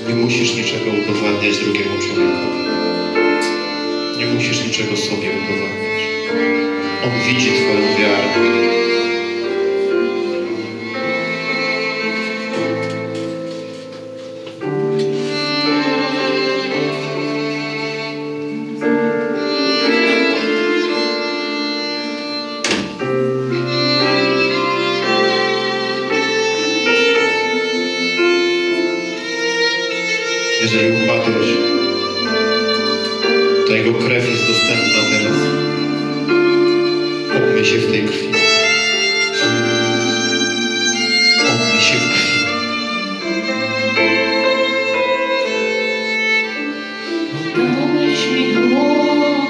Nie musisz niczego udowadniać drugiemu człowiekowi. Nie musisz niczego sobie udowadniać. On widzi twoją wiarę. Jeżeli upadłeś, to Jego krew jest dostępna teraz. Umyj się w tej krwi. Umyj się w krwi. Oddałeś mi dłoń,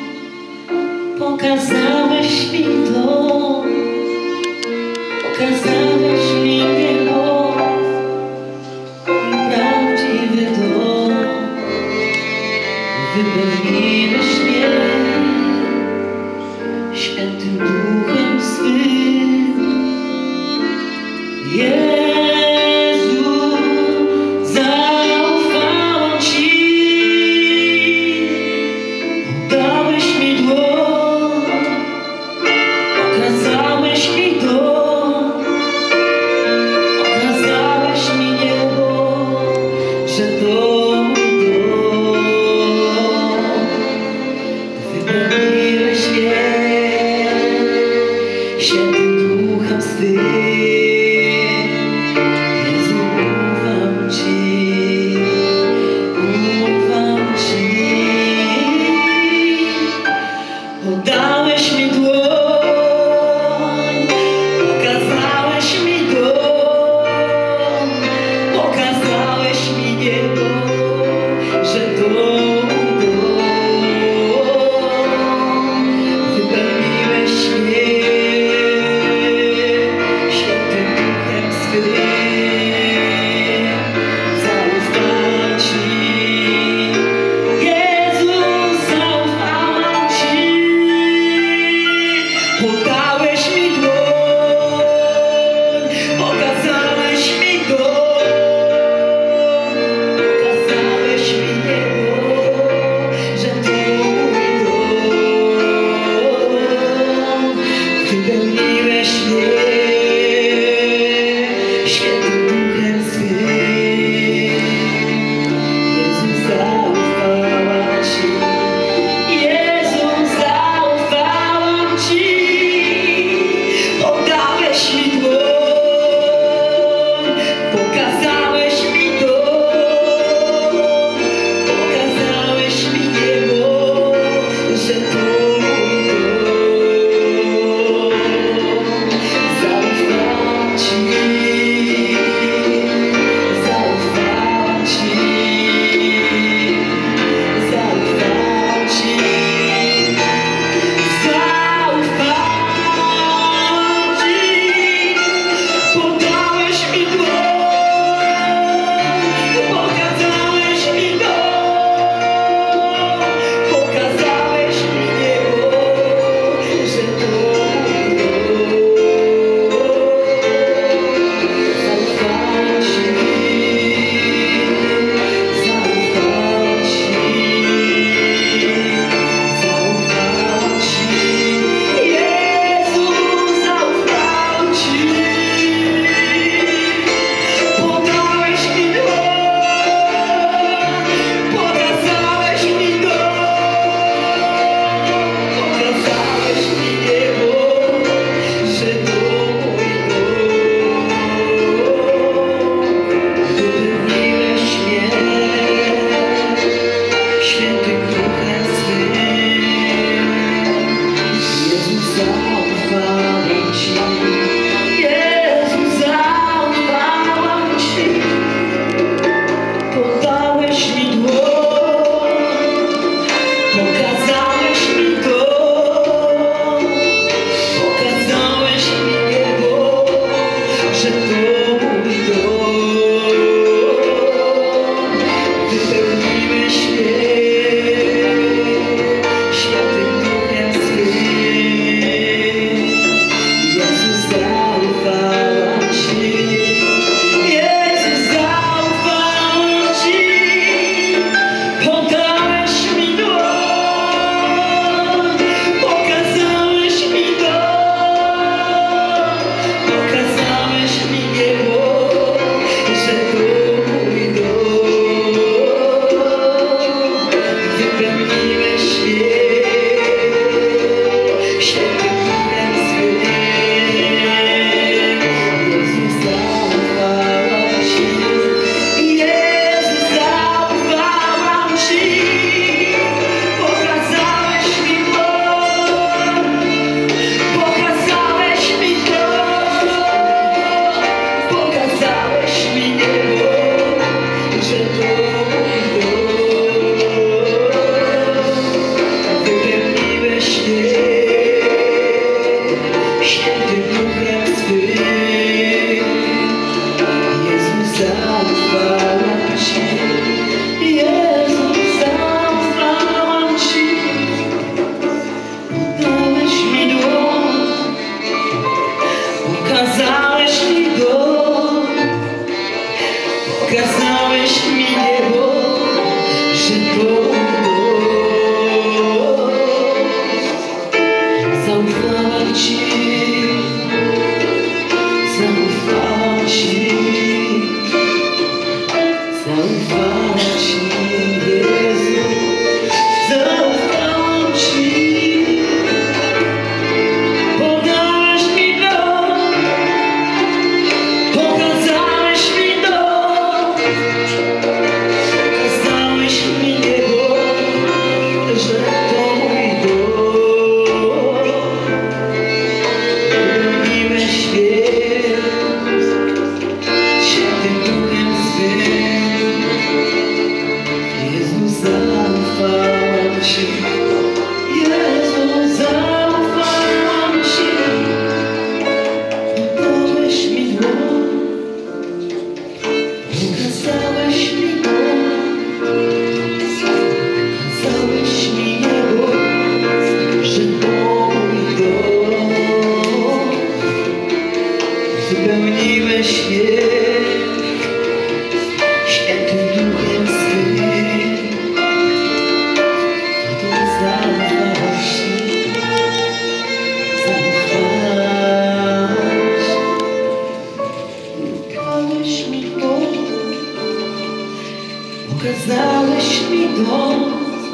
pokazałeś mi dom, pokazałeś mi niebo, prawdziwy dom. Wypełniłeś mnie świętym Duchem swym. Jezu, zaufałam Ci. Oddałeś mi dłoń, okazałeś mi dom, okazałeś mi niebo, że to mój dom. Pokazałeś mi dom,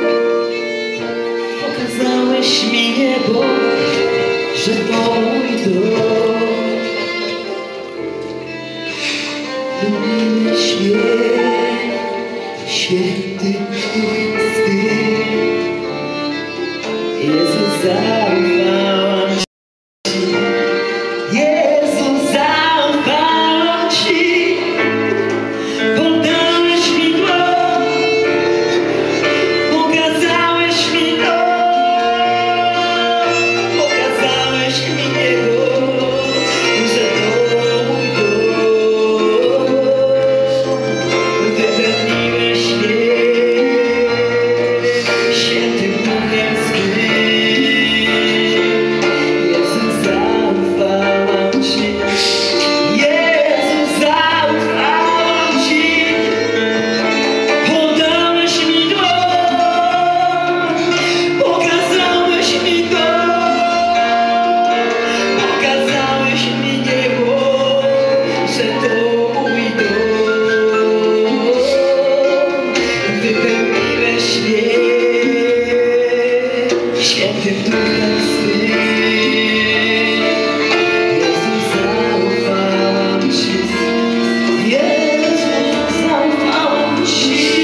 pokazałeś mi niebo, że to mój dom. Lubiłeś mnie, święty Duch Swy. Jezu, zaufałam Ci. Jezu, zaufałam Ci. Podałeś mi dłoń, pokazałeś mi dom, pokazałeś mi niebo, że to mój dom. Wypełniłeś mnie świętym Duchem Swym. Jezu, zaufałam Ci. Jezu, zaufałam Ci. Podałeś mi dłoń, pokazałeś mi dom, pokazałeś mi niebo, że to mój dom. Wypełniłeś mnie świętym Duchem Swym. Jezu, zaufałam Ci. Jezu, zaufałam Ci.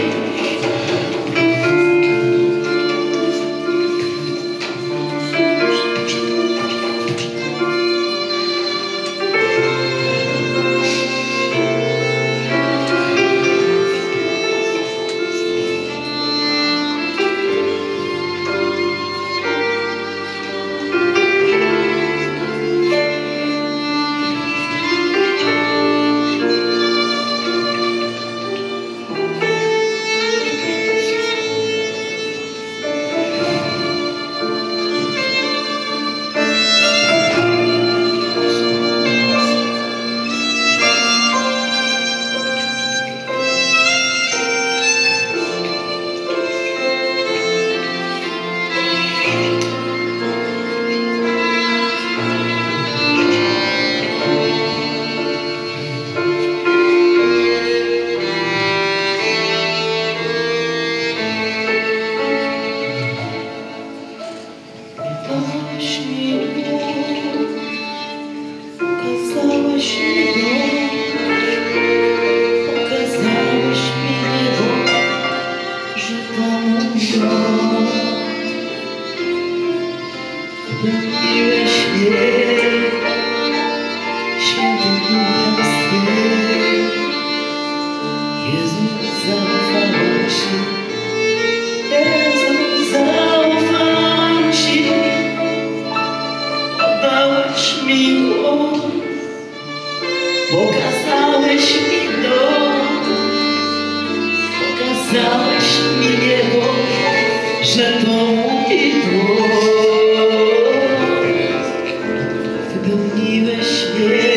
Podałeś mi dłoń, pokazałeś mi dom, pokazałeś mi niebo, że to mój dom. Wypełniłeś mnie świętym Duchem Swym. Jezu, zaufałam Ci. Jezu, zaufałam Ci. Podałeś mi dłoń, pokazałeś mi dom, pokazałeś mi niebo, że to mój dom. Wypełniłeś mnie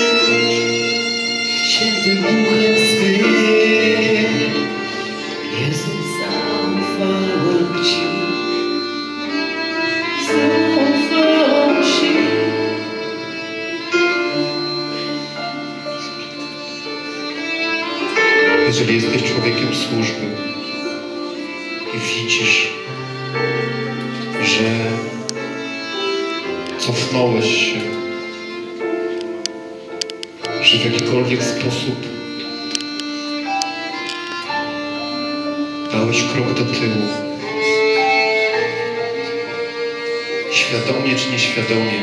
świętym Duchem Swym. Jezu, zaufałam Ci. Zaufałam Ci. Jeżeli jesteś człowiekiem służby i widzisz, że cofnąłeś się, że w jakikolwiek sposób dałeś krok do tyłu, świadomie czy nieświadomie,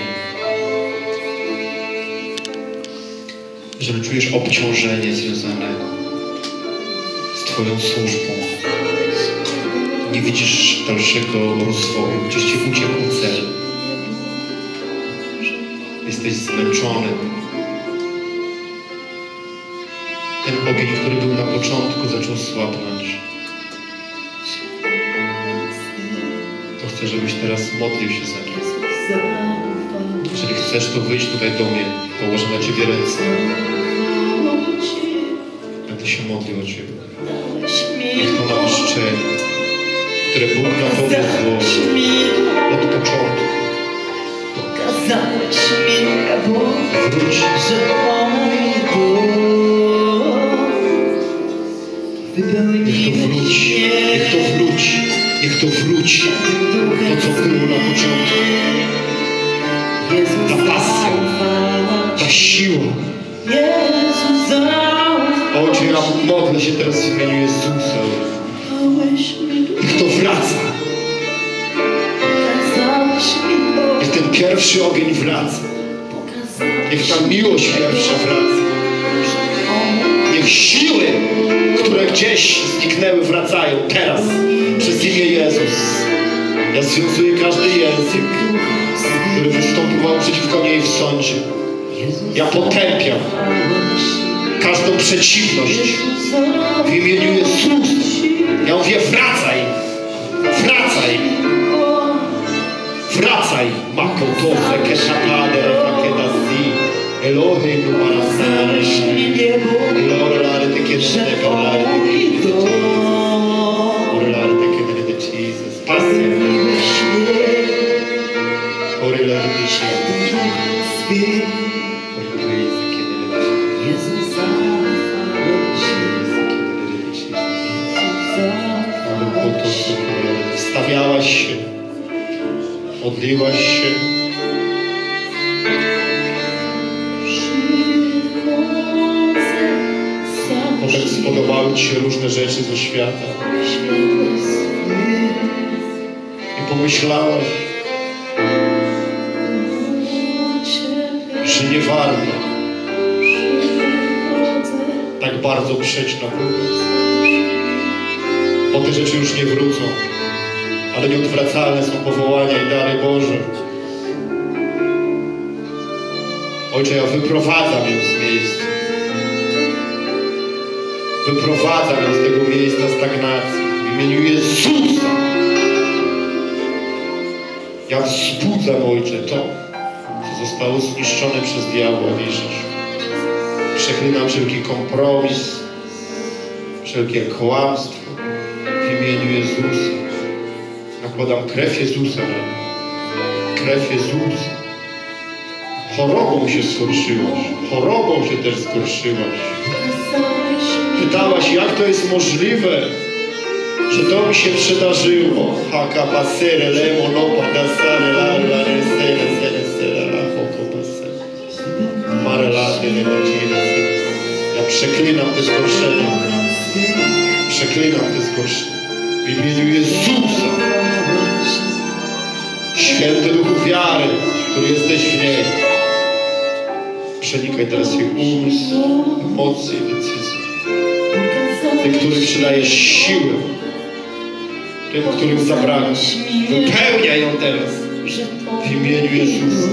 jeżeli czujesz obciążenie związane z Twoją służbą, nie widzisz dalszego rozwoju, gdzieś Ci uciekł cel, jesteś zmęczony, ten ogień, który był na początku, zaczął słabnąć, to chcę, żebyś teraz modlił się za nim. Jeżeli chcesz, to wyjdź tutaj do mnie, położę na Ciebie ręce. Będę się modlił o Ciebie. Niech to namaszczenie, które Bóg na Tobie złożył od początku. Pokazałeś mi niebo, Wróć że to mój dom. Niech to wróci, niech to wróci, niech to wróci. To, co było na początku. Ta pasja, ta siła. Ojcze, ja modlę się teraz w imieniu Jezusa. Niech to wraca. Niech ten pierwszy ogień wraca. Niech ta miłość pierwsza wraca. Niech siły, które gdzieś zniknęły, wracają teraz przez imię Jezus. Ja związuję każdy język, który występował przeciwko niej w sądzie. Ja potępiam każdą przeciwność w imieniu Jezusa. Ja mówię, wracaj, wracaj, wracaj. Makotofe, keszapade, fakedasi, Elohim, marasane, Lorelare, te kieszne, Lorelare, te Jesus. Pasja. Lorelare, te Jesus. Wstawiałaś się, modliłaś się. Może spodobały Ci się różne rzeczy ze świata i pomyślałaś, że nie warto tak bardzo przejść na próbę, bo te rzeczy już nie wrócą, ale nieodwracalne są powołania i dary Boże. Ojcze, ja wyprowadzam ją z miejsca. Wyprowadzam ją z tego miejsca stagnacji. W imieniu Jezusa. Ja wzbudzam, Ojcze, to, co zostało zniszczone przez diabła, wierzysz. Przeklinam wszelki kompromis, wszelkie kłamstwo w imieniu Jezusa. Nakładam krew Jezusa na nią. Krew Jezusa. Chorobą się skorszyłaś. Chorobą się też skorszyłaś. Pytałaś, jak to jest możliwe, że to mi się przydarzyło. Haka basere, lemo, lopa, dasare, la, sere, sere, sere, la, hoko, basere. Marelady, lecina, ja przeklinam te zgorszenia. Przeklinam te zgorszenia. W imieniu Jezusa. Święty Duchu wiary, który jesteś w niej. Przenikaj teraz jej umysł, emocje i decyzje. Ty, który przydajesz siłę. Tym, którym zabrakło. Wypełniaj ją teraz. W imieniu Jezusa.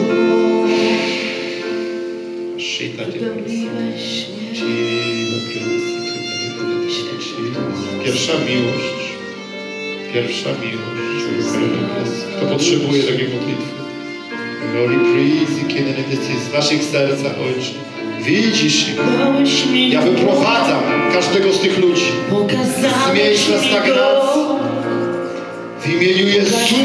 Pierwsza miłość. Pierwsza miłość. Kto potrzebuje takiej modlitwy? Glory, praise, z naszych sercach, Ojcze. Widzisz ich. Ja wyprowadzam każdego z tych ludzi z miejsca stagnacji. W imieniu Jezusa.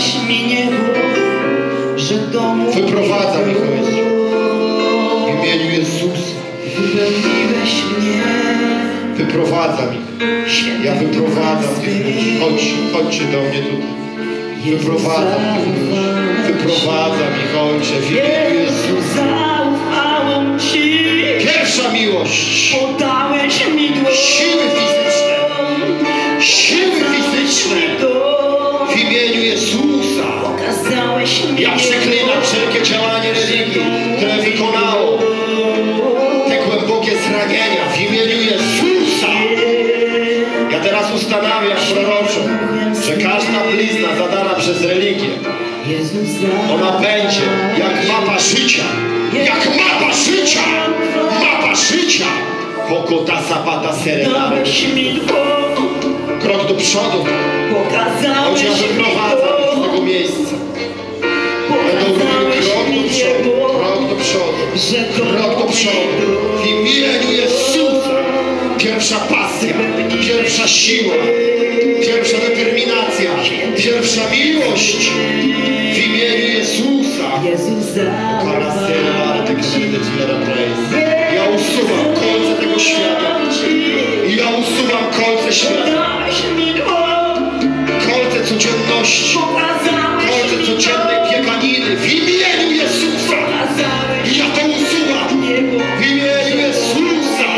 Wyprowadzam ich, Ojcze. W imieniu Jezusa. Wyprowadzam ich. Ja wyprowadzam tych ludzi. Chodźcie do mnie tutaj. Wyprowadzam tych ludzi. Wyprowadzam ich, Ojcze, w imieniu Jezusa. Pierwsza miłość. Siły fizyczne. Siły fizyczne. W imieniu Jezusa. Ja przeklinam wszelkie działanie religii, które wykonało te głębokie zranienia w imieniu Jezusa. Ja teraz ustanawiam proroczo, że każda blizna zadana przez religię, ona będzie jak mapa życia. Jak mapa życia! Mapa życia! Pokota sapata serena. Krok do przodu. Ojcze, ja wyprowadzam z tego miejsca. Będą robił krok do przodu. Krok do przodu. Krok do przodu. W imieniu Jezusa. Pierwsza pasja. Pierwsza siła. Pierwsza determinacja. Pierwsza miłość. W imieniu Jezusa. Ja usuwam kolce tego świata. Ja usuwam kolce kolce świata, Dałeś mi dłoń, kolce codzienności, pokazałeś kolce mi codziennej dłoń, bieganiny. W imieniu Jezusa pokazałeś ja to usuwam. niebo. W imieniu Jezusa.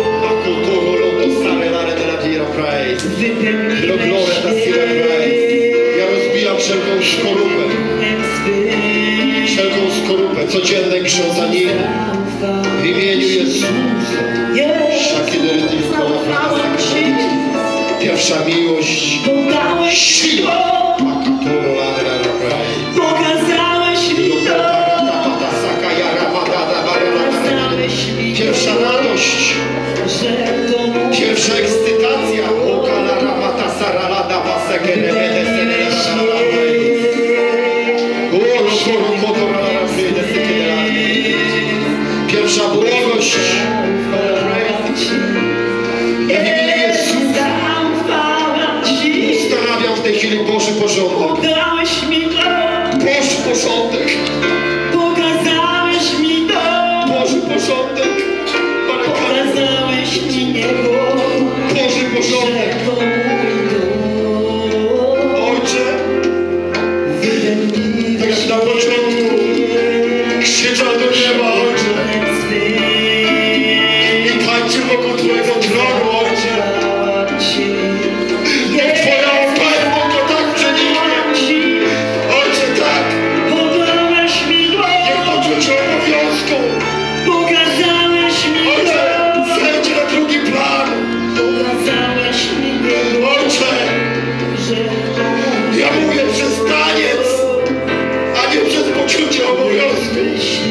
Ja rozbijam wszelką skorupę, wszelką skorupę codziennej grzązaniny. W imieniu Jezusa. Pierwsza miłość, siła. Pokazałeś mi to, Pierwsza radość, że to pierwsza ekscytacja. Pierwsza błogość. Ja w imieniu Jezusa ustanawiam w tej chwili Boży porządek. Dałeś mi to, Boży porządek. pokazałeś mi to, Boży porządek. pokazałeś mi niebo, Boży że porządek. to mój dom. Ojcze, tak jak na początku krzyczał do nieba, Ojcze, i tańczył wokół Twojego tronu, Ojcze. Niech Twoja oferta to tak przeniknie. Ojcze, tak. Podałeś mi Niech dłoń, poczucie obowiązku, pokazałeś mi Ojcze, dłoń, zejdzie na drugi plan. pokazałeś mi niebo, Ojcze, że to mój ja mówię przez taniec, a nie przez poczucie obowiązku.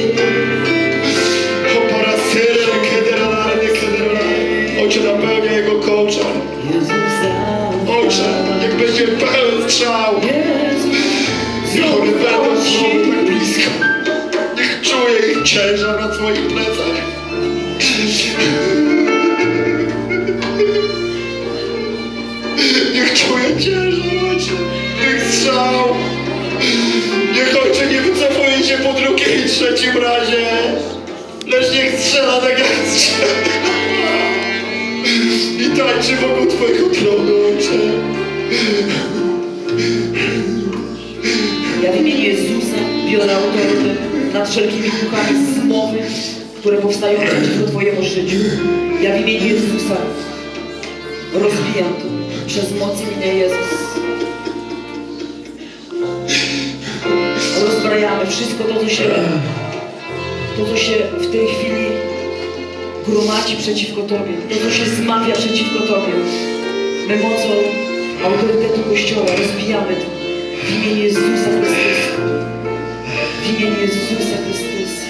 O parasyle, kederalne. Ojcze, napełnia jego kołcza. Ojcze, niech będzie pełen strzał. Niech one będą znowu tak blisko. Niech czuje ich ciężar na swoich plecach. Niech czuje ciężar, Ojcze, tych strzał. Niech Ojcze nie wycofuje się po drugiej i trzecim razie, lecz niech strzela tak jak strzela. I tańczy wokół Twojego tronu, Ojcze. Ja w imieniu Jezusa biorę autorytet nad wszelkimi duchami zmowy, które powstają przeciwko Twojemu życiu. Ja w imieniu Jezusa rozbijam to przez moc imienia Jezus. Rozbrajamy wszystko to, co się w tej chwili gromadzi przeciwko Tobie, to, co się zmawia przeciwko Tobie. My mocą autorytetu Kościoła rozbijamy to w imieniu Jezusa Chrystusa. W imieniu Jezusa Chrystusa.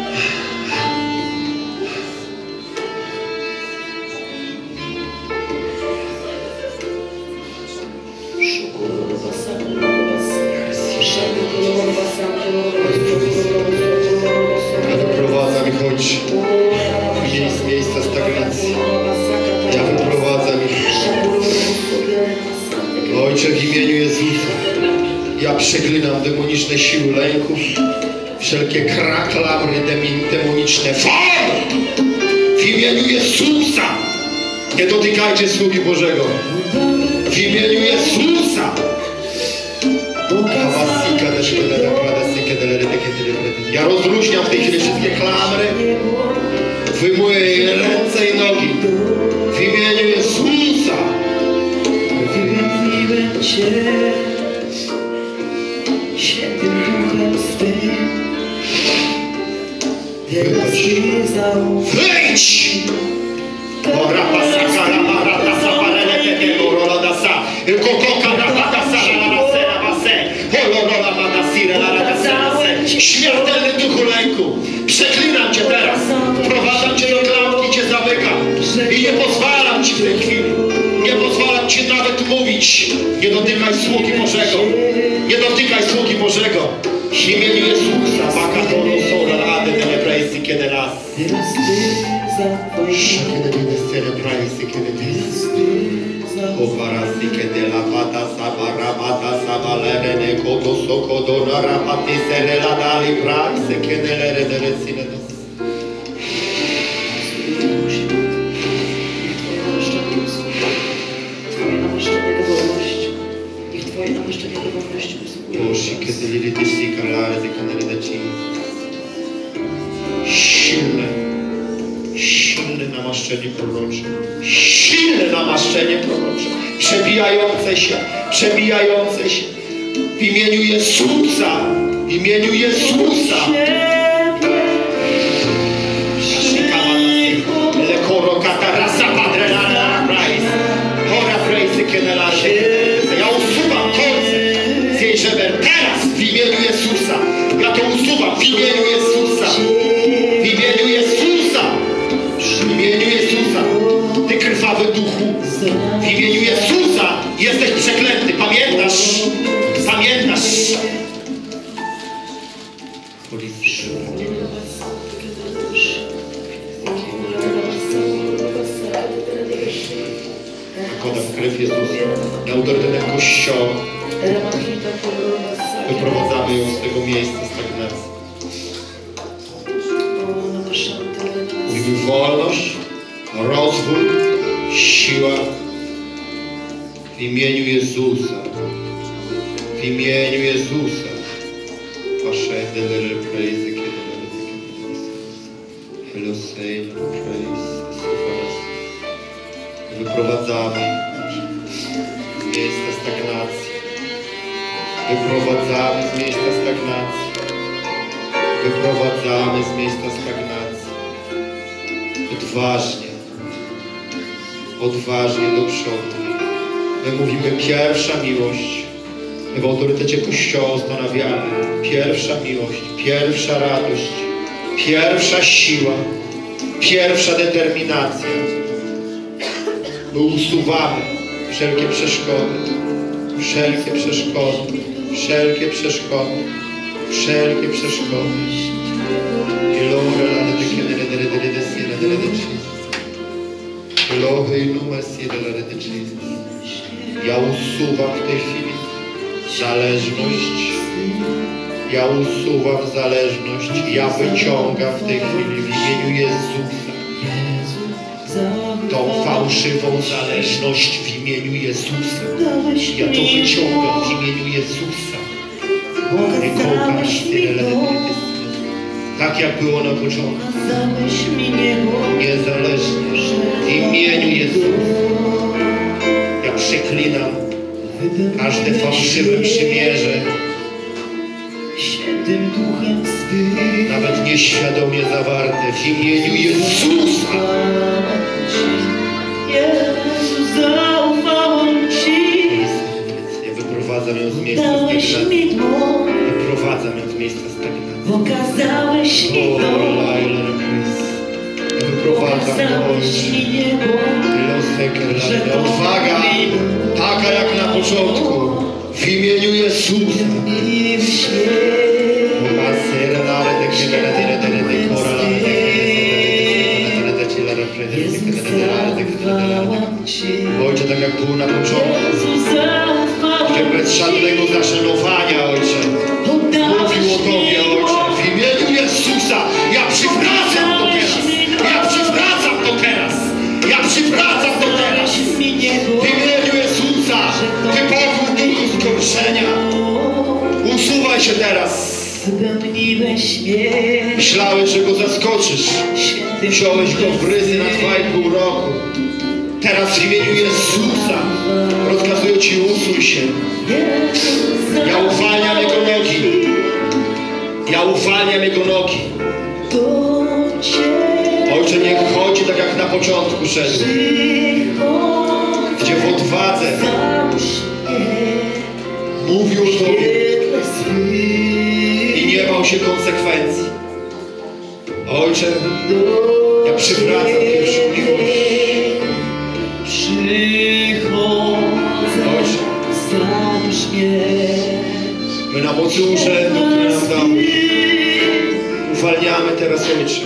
Ja wyprowadzam ich, Ojcze, z miejsca stagnacji. Ja wyprowadzam ich. Ojcze, w imieniu Jezusa, ja przeklinam demoniczne siły lęków, wszelkie kraklamry demoniczne. Fal! W imieniu Jezusa! Nie dotykajcie sługi Bożego. W imieniu Jezusa! Ja rozluźniam w tej chwili wszystkie klamry. Wyjmuję jej ręce i nogi. W imieniu Jezusa! Wypełniłem Cię Świętym Duchem swym. Teraz Ty zaufaj. Wyjdź! Ora pasaka ramarata sapalele tego rolodasa. Kokoka rabatasa ramasera base. Holorola madasira ramasera. Śmiertelny duchu lęku. Przeklinam Cię teraz. Wprowadzam Cię do klamki, Cię zamykam. I nie pozwalam Ci w tej chwili. Nie pozwalam Ci nawet mówić. Nie dotykaj sługi Bożego. Nie dotykaj sługi Bożego. W imieniu Jezusa. Makatono sola rady te prejsy kiedy raz. Teraz Ty zaufaj. Oparasi que de la pata sabarabata sabalerene kodo sokodo narapati serela dali praise que de la rederecine. namaszczenie do wolności. Niech Twoje namaszczenie do wolności Boże, kiedy lirytyści kalary, dekaneleci. Silne namaszczenie prorocze. Silne namaszczenie prorocze. Przebijające się. W imieniu Jezusa. W imieniu Jezusa. Ja usuwam kolce z jej żeber teraz w imieniu Jezusa. Ja to usuwam w imieniu Jezusa. W imieniu Jezusa. W imieniu Jezusa. Ty krwawy duchu. W imieniu Jezusa jesteś przeklęty. Pamiętasz? Pamiętasz? Wkładam krew Jezusa na autorytet Kościoła. Wyprowadzamy ją z tego miejsca stagnacji. Mówimy wolność, rozwój, siła w imieniu Jezusa. W imieniu Jezusa. Wyprowadzamy z miejsca stagnacji. Wyprowadzamy z miejsca stagnacji. Wyprowadzamy z miejsca stagnacji. Odważnie. Odważnie do przodu. My mówimy pierwsza miłość. My w autorytecie Kościoła ustanawiamy pierwsza miłość, pierwsza radość, pierwsza siła, pierwsza determinacja. My usuwamy wszelkie przeszkody, wszelkie przeszkody, wszelkie przeszkody, wszelkie przeszkody. Ja usuwam w tej chwili zależność. Ja usuwam zależność. Ja wyciągam w tej chwili w imieniu Jezusa tą fałszywą zależność w imieniu Jezusa. Ja to wyciągam w imieniu Jezusa. Tak jak było na początku. Niezależnie. W imieniu Jezusa. Ja przeklinam każde fałszywe przymierze. Nawet nieświadomie zawarte w imieniu Jezusa. Ja wyprowadzam ją z miejsca stagnacji. Wyprowadzam ją z miejsca stagnacji. Pokazałeś mi Ja wyprowadzam ją. Odwaga, taka jak na początku. W imieniu Jezusa. Ojcze, tak jak było na początku, gdzie bez żadnego zażenowania, Ojcze, mówił o Tobie, Ojcze, w imieniu Jezusa, ja przywracam to teraz, ja przywracam to teraz, ja przywracam to teraz, w imieniu Jezusa, Ty pokój duchu zgorszenia, usuwaj się teraz. Myślałeś, że go zaskoczysz. Wziąłeś go w ryzy na 2,5 roku. Teraz w imieniu Jezusa rozkazuję Ci, usuń się. Ja uwalniam Jego nogi. Ja uwalniam Jego nogi. Ojcze, niech chodzi tak jak na początku szedł. Gdzie w odwadze mówił o Tobie i nie bał się konsekwencji. Ojcze, ja przywracam pierwszą miłość. Ojcze, my na mocy urzędu, który nam dałeś, uwalniamy teraz, Ojcze,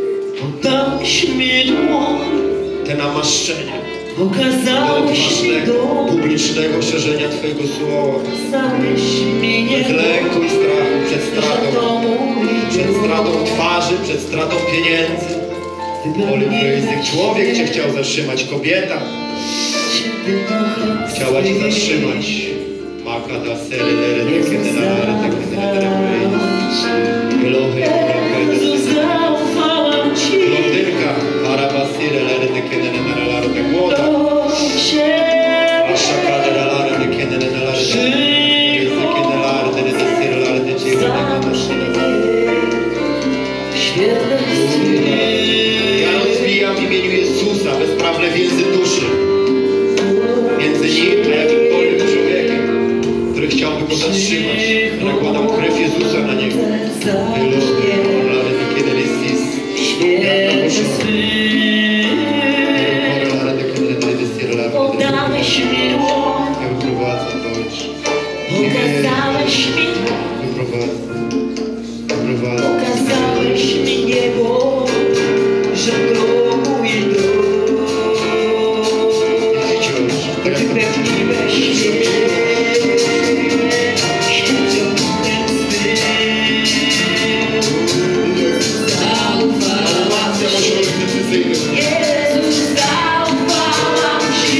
te namaszczenie do odważnego, publicznego szerzenia Twojego słowa. Bez lęku i strachu przed stratą twarzy, przed stratą pieniędzy. Człowiek Cię chciał zatrzymać, kobieta. chciała Cię zatrzymać. Maka da sere dere de kenelare de kenelare Elohy Blondynka Arabasire lere de kenelare de młoda Ashaka de lare de kenelare de kenelare de sire lare de ciebie. Ja rozwijam w imieniu Jezusa bezprawne więzy duszy między nim a jakimkolwiek człowiekiem, który chciałby go zatrzymać. Nakładam krew Jezusa na niego. Podałeś mi dłoń, Wyprowadzam do Ojca. pokazałeś mi, Wyprowadzam. pokazałeś mi niebo, że to mój dom. Wypełniłeś mnie świętym swym. Jezus zaufałam Ci. Jezus zaufałam Ci.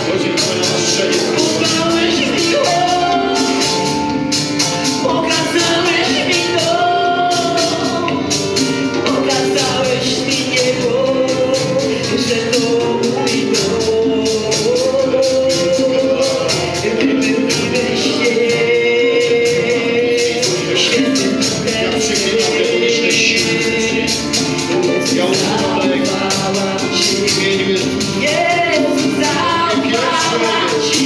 Podałeś mi dłoń, pokazałeś mi dom, pokazałeś mi niebo, że to mój dom. Wypełniłeś mnie świętym duchem swym. Zaufałam Ci. Jezus zaufałam Ci.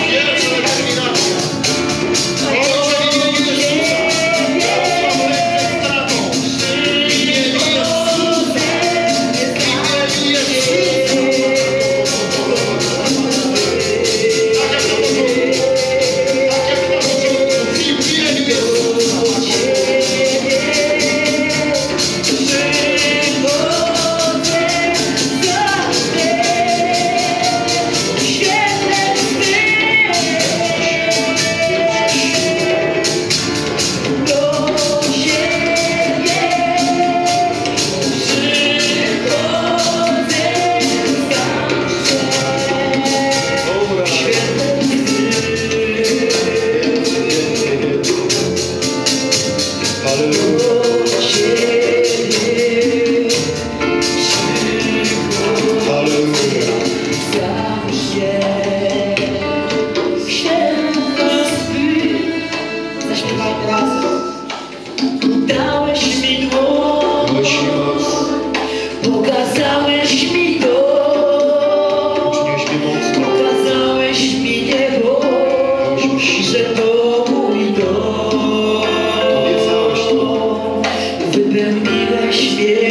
Zaśpiewajmy razem. Dałeś mi dłoń, pokazałeś mi dom, pokazałeś mi niebo, że to mój dom. Wypełniłeś mnie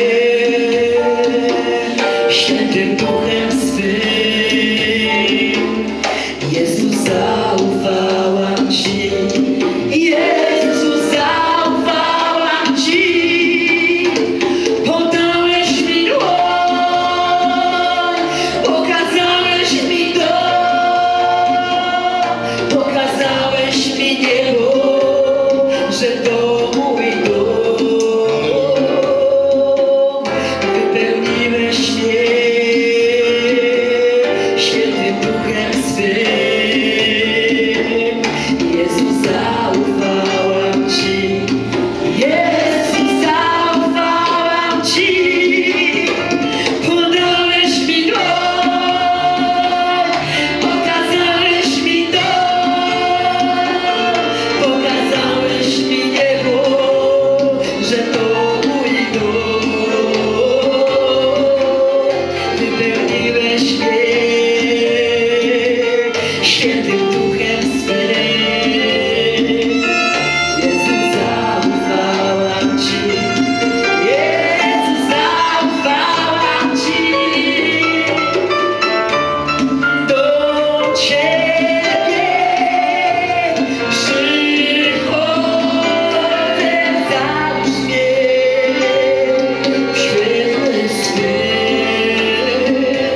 świętym duchem swym. Jezus zaufałam Ci. Jezus zaufałam Ci. Podałeś mi dłoń, pokazałeś mi dom, pokazałeś mi niebo, że to mój dom. Wypełniłeś mnie świętym duchem swym. Jezus zaufałam Ci. Jezus zaufałam Ci. Podałeś mi dłoń, pokazałeś mi dom, pokazałeś mi niebo, że to mój dom. Wypełniłeś mnie świętym duchem swym. Jezus zaufałam Ci. Jezus zaufałam Ci. Do Ciebie przychodzę, załóż mnie w świetle swym.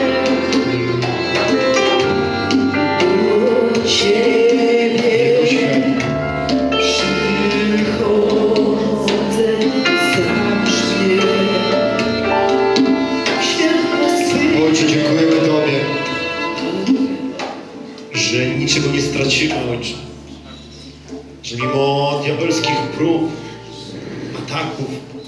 Do Ciebie przychodzę, załóż mnie w świetle swym. Ojcze, dziękujemy Tobie że niczego nie stracimy, Ojcze. Że mimo diabelskich prób, ataków,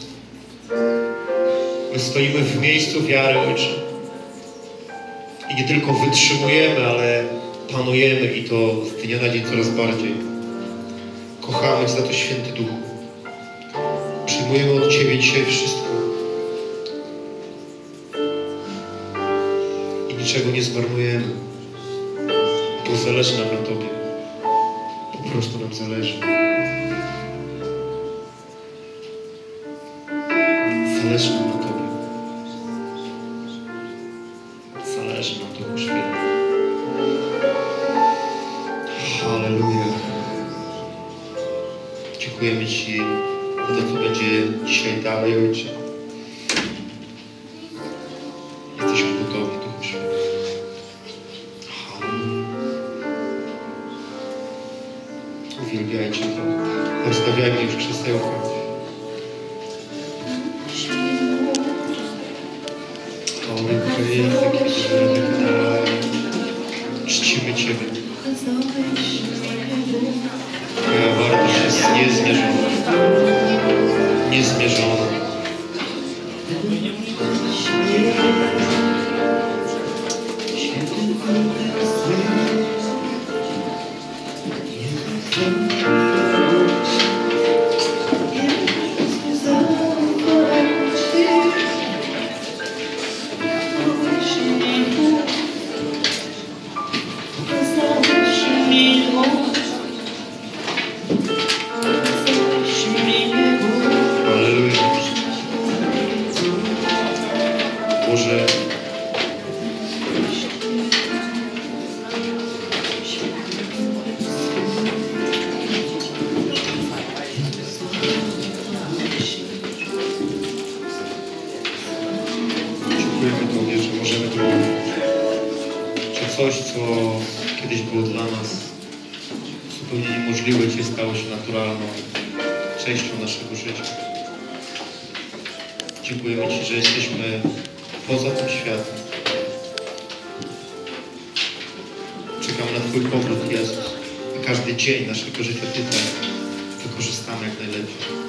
my stoimy w miejscu wiary, Ojcze. I nie tylko wytrzymujemy, ale panujemy i to z dnia na dzień coraz bardziej. Kochamy Cię za to, Święty Duchu. Przyjmujemy od Ciebie dzisiaj wszystko. I niczego nie zmarnujemy. Bo zależy nam na Tobie. Po prostu nam zależy. Zależy nam na Tobie. Zależy nam Duchu Święty. Halleluja. Dziękujemy Ci za to, co będzie dzisiaj dalej, Ojcze. Jesteśmy gotowi, Duchu Święty. Halleluja. Uwielbiajcie to. Rozstawiajmy już krzesełka. Czcimy Ciebie. Twoja wartość jest niezmierzona. Niezmierzona. Boże, dziękujemy Tobie, że możemy to mówić. Że coś, co kiedyś było dla nas zupełnie niemożliwe, Cię stało się naturalną częścią naszego życia. Dziękujemy Ci, że jesteśmy poza tym światem. Czekamy na Twój powrót, Jezus. A każdy dzień naszego życia tutaj wykorzystamy jak najlepiej.